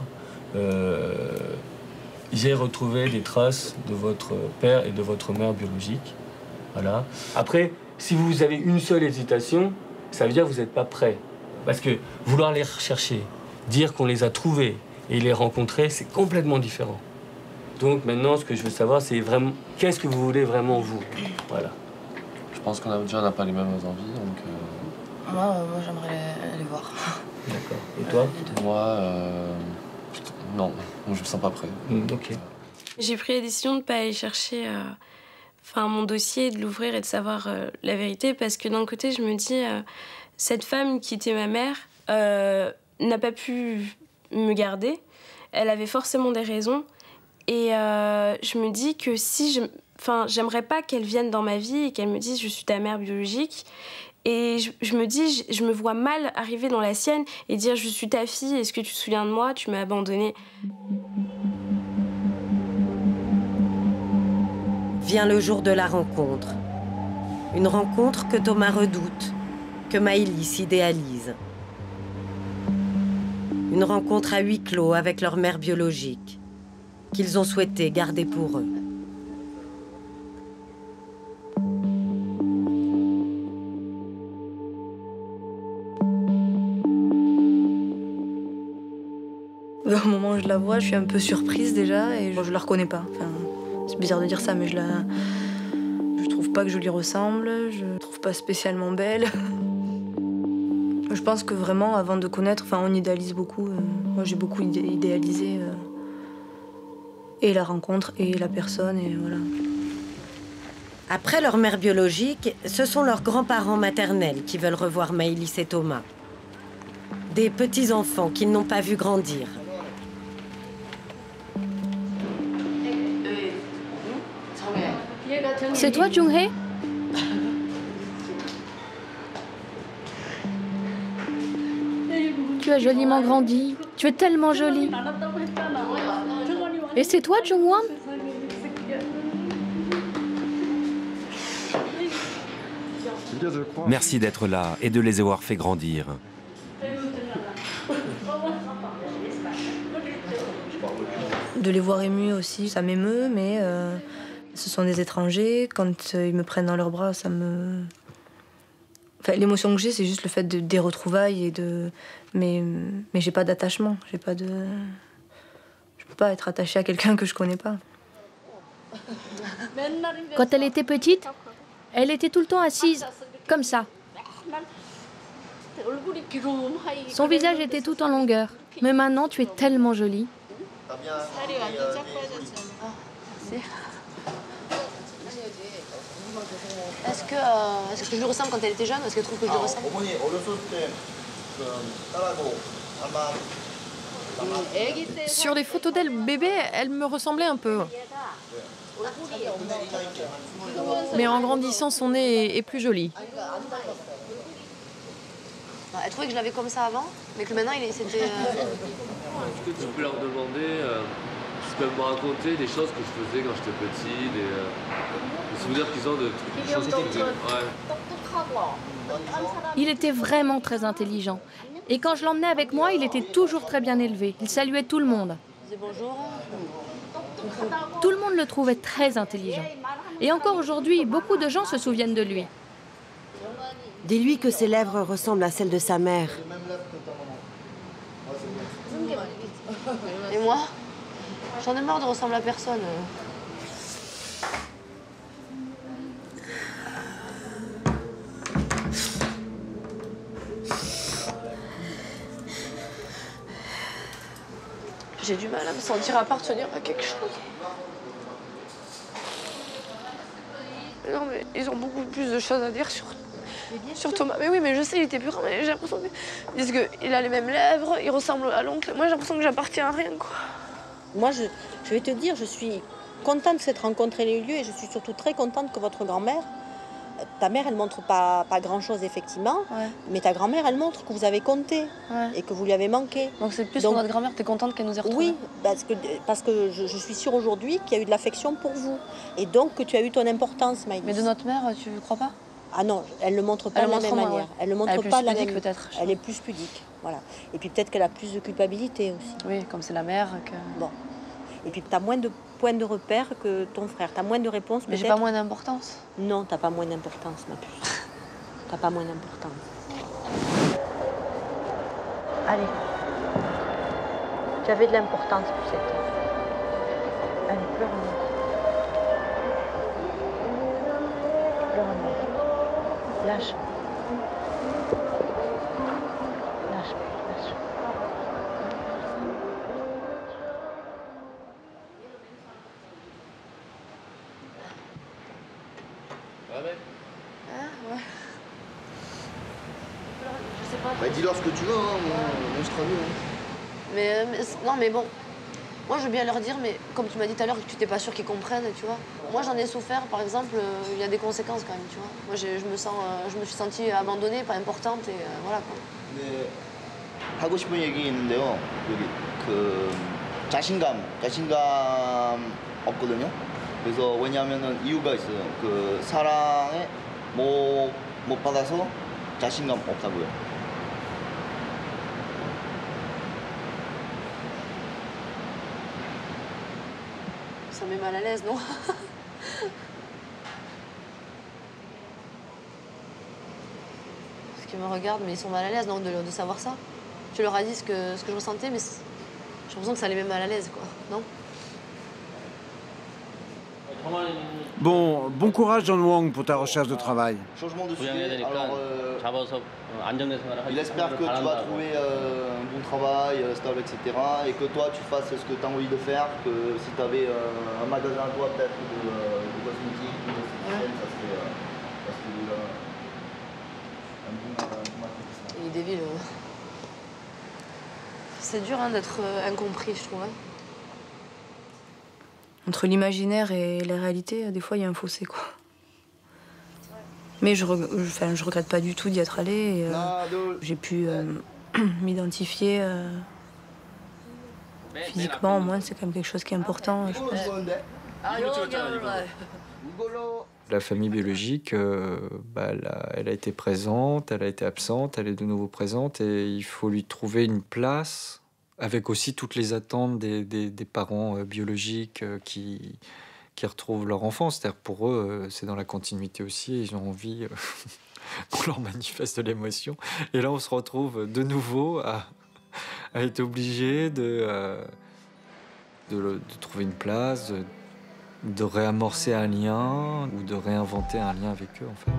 j'ai retrouvé des traces de votre père et de votre mère biologique. Voilà. Après, si vous avez une seule hésitation, ça veut dire que vous n'êtes pas prêt. Parce que vouloir les rechercher, dire qu'on les a trouvés et les rencontrer, c'est complètement différent. Donc maintenant, ce que je veux savoir, c'est vraiment qu'est-ce que vous voulez vraiment vous. Voilà. Je pense qu'on n'a pas les mêmes envies, donc... Moi j'aimerais les voir. D'accord. Et toi? Moi, non, je me sens pas prêt. Ok. J'ai pris la décision de ne pas aller chercher mon dossier, de l'ouvrir et de savoir la vérité, parce que d'un côté, je me dis, cette femme qui était ma mère n'a pas pu me garder. Elle avait forcément des raisons. Et je me dis que si j'aimerais pas qu'elle vienne dans ma vie et qu'elle me dise « je suis ta mère biologique ». Et je me dis, je me vois mal arriver dans la sienne et dire « je suis ta fille, est-ce que tu te souviens de moi? Tu m'as abandonnée ». Vient le jour de la rencontre. Une rencontre que Thomas redoute, que Maëlys idéalise. Une rencontre à huis clos avec leur mère biologique, qu'ils ont souhaité garder pour eux. Au moment où je la vois, je suis un peu surprise déjà et je la reconnais pas. Enfin, c'est bizarre de dire ça, mais je trouve pas que je lui ressemble, je la trouve pas spécialement belle. Je pense que vraiment, avant de connaître, on idéalise beaucoup. Moi, j'ai beaucoup idéalisé et la rencontre et la personne, et voilà. Après leur mère biologique, ce sont leurs grands-parents maternels qui veulent revoir Maëlys et Thomas. Des petits-enfants qu'ils n'ont pas vus grandir. C'est toi, Jung-hee? Tu as joliment grandi. Tu es tellement jolie. Et c'est toi, Jung-won? Merci d'être là et de les avoir fait grandir. De les voir émus aussi, ça m'émeut, mais ce sont des étrangers. Quand ils me prennent dans leurs bras, ça me... l'émotion que j'ai, c'est juste le fait des retrouvailles, mais j'ai pas d'attachement, j'ai pas de... Je peux pas être attachée à quelqu'un que je connais pas. Quand elle était petite, elle était tout le temps assise, comme ça. Son visage était tout en longueur. Mais maintenant, tu es tellement jolie. Est-ce que je lui ressemble quand elle était jeune ou est-ce qu'elle trouve que je lui ressemble? Sur les photos d'elle bébé, elle me ressemblait un peu. Mais en grandissant, son nez est plus joli. Elle trouvait que je l'avais comme ça avant, mais que maintenant, c'était... Est-ce que tu peux leur demander s'ils peuvent me raconter des choses que je faisais quand j'étais petit, des souvenirs qu'ils ont de choses qu'ils faisaient? Il était vraiment très intelligent. Et quand je l'emmenais avec moi, il était toujours très bien élevé. Il saluait tout le monde. Tout le monde le trouvait très intelligent. Et encore aujourd'hui, beaucoup de gens se souviennent de lui. Dis-lui que ses lèvres ressemblent à celles de sa mère. Et moi, j'en ai marre de ressembler à personne. J'ai du mal à me sentir appartenir à quelque chose. Non, mais ils ont beaucoup plus de choses à dire sur Thomas. Mais oui, mais je sais, il était plus grand, mais j'ai l'impression qu'ils disent qu'il a les mêmes lèvres, il ressemble à l'oncle. Moi, j'ai l'impression que j'appartiens à rien, quoi. Moi, je vais te dire, je suis contente de cette rencontre ait eu lieu et je suis surtout très contente que votre grand-mère, ta mère, elle montre pas grand-chose effectivement, mais ta grand-mère, elle montre que vous avez compté et que vous lui avez manqué. Donc c'est plus pour notre grand-mère, tu es contente qu'elle nous ait retrouvés? Oui, parce que je suis sûre aujourd'hui qu'il y a eu de l'affection pour vous et donc que tu as eu ton importance, Maïlis. Mais de notre mère, tu ne crois pas? Ah non, elle ne le montre pas de la même manière. Elle le montre pas de la même manière. Peut-être. Elle est plus pudique, voilà. Et puis peut-être qu'elle a plus de culpabilité aussi. Oui, comme c'est la mère. Bon. Et puis tu as moins de points de repère que ton frère. Tu as moins de réponses. Mais j'ai pas moins d'importance. Non, tu n'as pas moins d'importance, ma puce. Tu n'as pas moins d'importance. Allez. Tu avais de l'importance, Pucette. Allez, pleure un peu. Pleure un peu. Lâche. Lâche. Bah, dis-leur ce que tu veux, hein, moi je serai mieux. Non, mais bon, moi je veux bien leur dire, mais comme tu m'as dit tout à l'heure que tu n'étais pas sûr qu'ils comprennent, tu vois. Moi j'en ai souffert, par exemple, il y a des conséquences quand même, tu vois. Moi je me suis sentie abandonnée, pas importante, et voilà quoi. 네, 하고 싶은 얘기 있는데요. 여기 그 자신감 없거든요. 그래서 왜냐하면은 이유가 있어요. 그 사랑에 못 받아서 자신감 없다고요. Ça met mal à l'aise, non? Parce qu'ils me regardent, mais ils sont mal à l'aise, non, de savoir ça. Tu leur as dit ce que je ressentais, mais j'ai l'impression que ça les met mal à l'aise, quoi, non? Bon courage John Wong pour ta recherche de travail. Changement de sujet, alors il espère que tu vas trouver un bon travail, stable, etc. Et que toi tu fasses ce que tu as envie de faire, que si tu avais un magasin à toi peut-être de cosmétiques, ça serait un bon marketing. Il est débile. C'est dur hein, d'être incompris, je trouve. Hein. Entre l'imaginaire et la réalité, des fois, il y a un fossé, quoi. Mais je regrette pas du tout d'y être allée. J'ai pu m'identifier physiquement, au moins, c'est quand même quelque chose qui est important, je pense. La famille biologique, elle a été présente, elle a été absente, elle est de nouveau présente et il faut lui trouver une place avec aussi toutes les attentes des parents biologiques qui retrouvent leur enfant. C'est-à-dire pour eux, c'est dans la continuité aussi, ils ont envie qu'on leur manifeste de l'émotion. Et là, on se retrouve de nouveau à être obligé de trouver une place, de réamorcer un lien ou de réinventer un lien avec eux, en fait.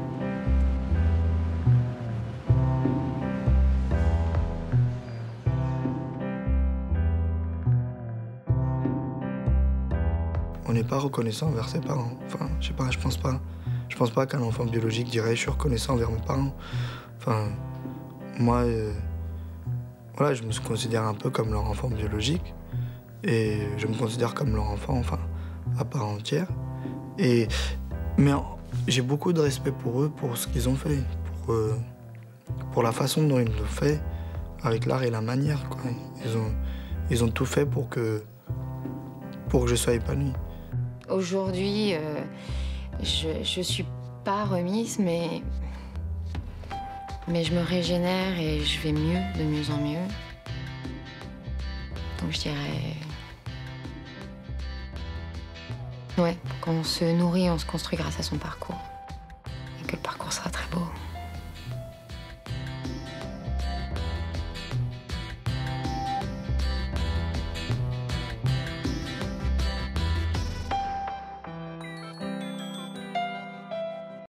On n'est pas reconnaissant envers ses parents. Enfin, je sais pas, je pense pas qu'un enfant biologique dirait « je suis reconnaissant envers mes parents ». Enfin, moi, voilà, je me considère un peu comme leur enfant biologique et je me considère comme leur enfant, enfin, à part entière. Mais j'ai beaucoup de respect pour eux, pour ce qu'ils ont fait, pour la façon dont ils l'ont fait, avec l'art et la manière, quoi. Ils ont tout fait pour que je sois épanoui. Aujourd'hui, je suis pas remise, mais je me régénère et je vais mieux, de mieux en mieux. Donc je dirais... Ouais, quand on se nourrit, on se construit grâce à son parcours.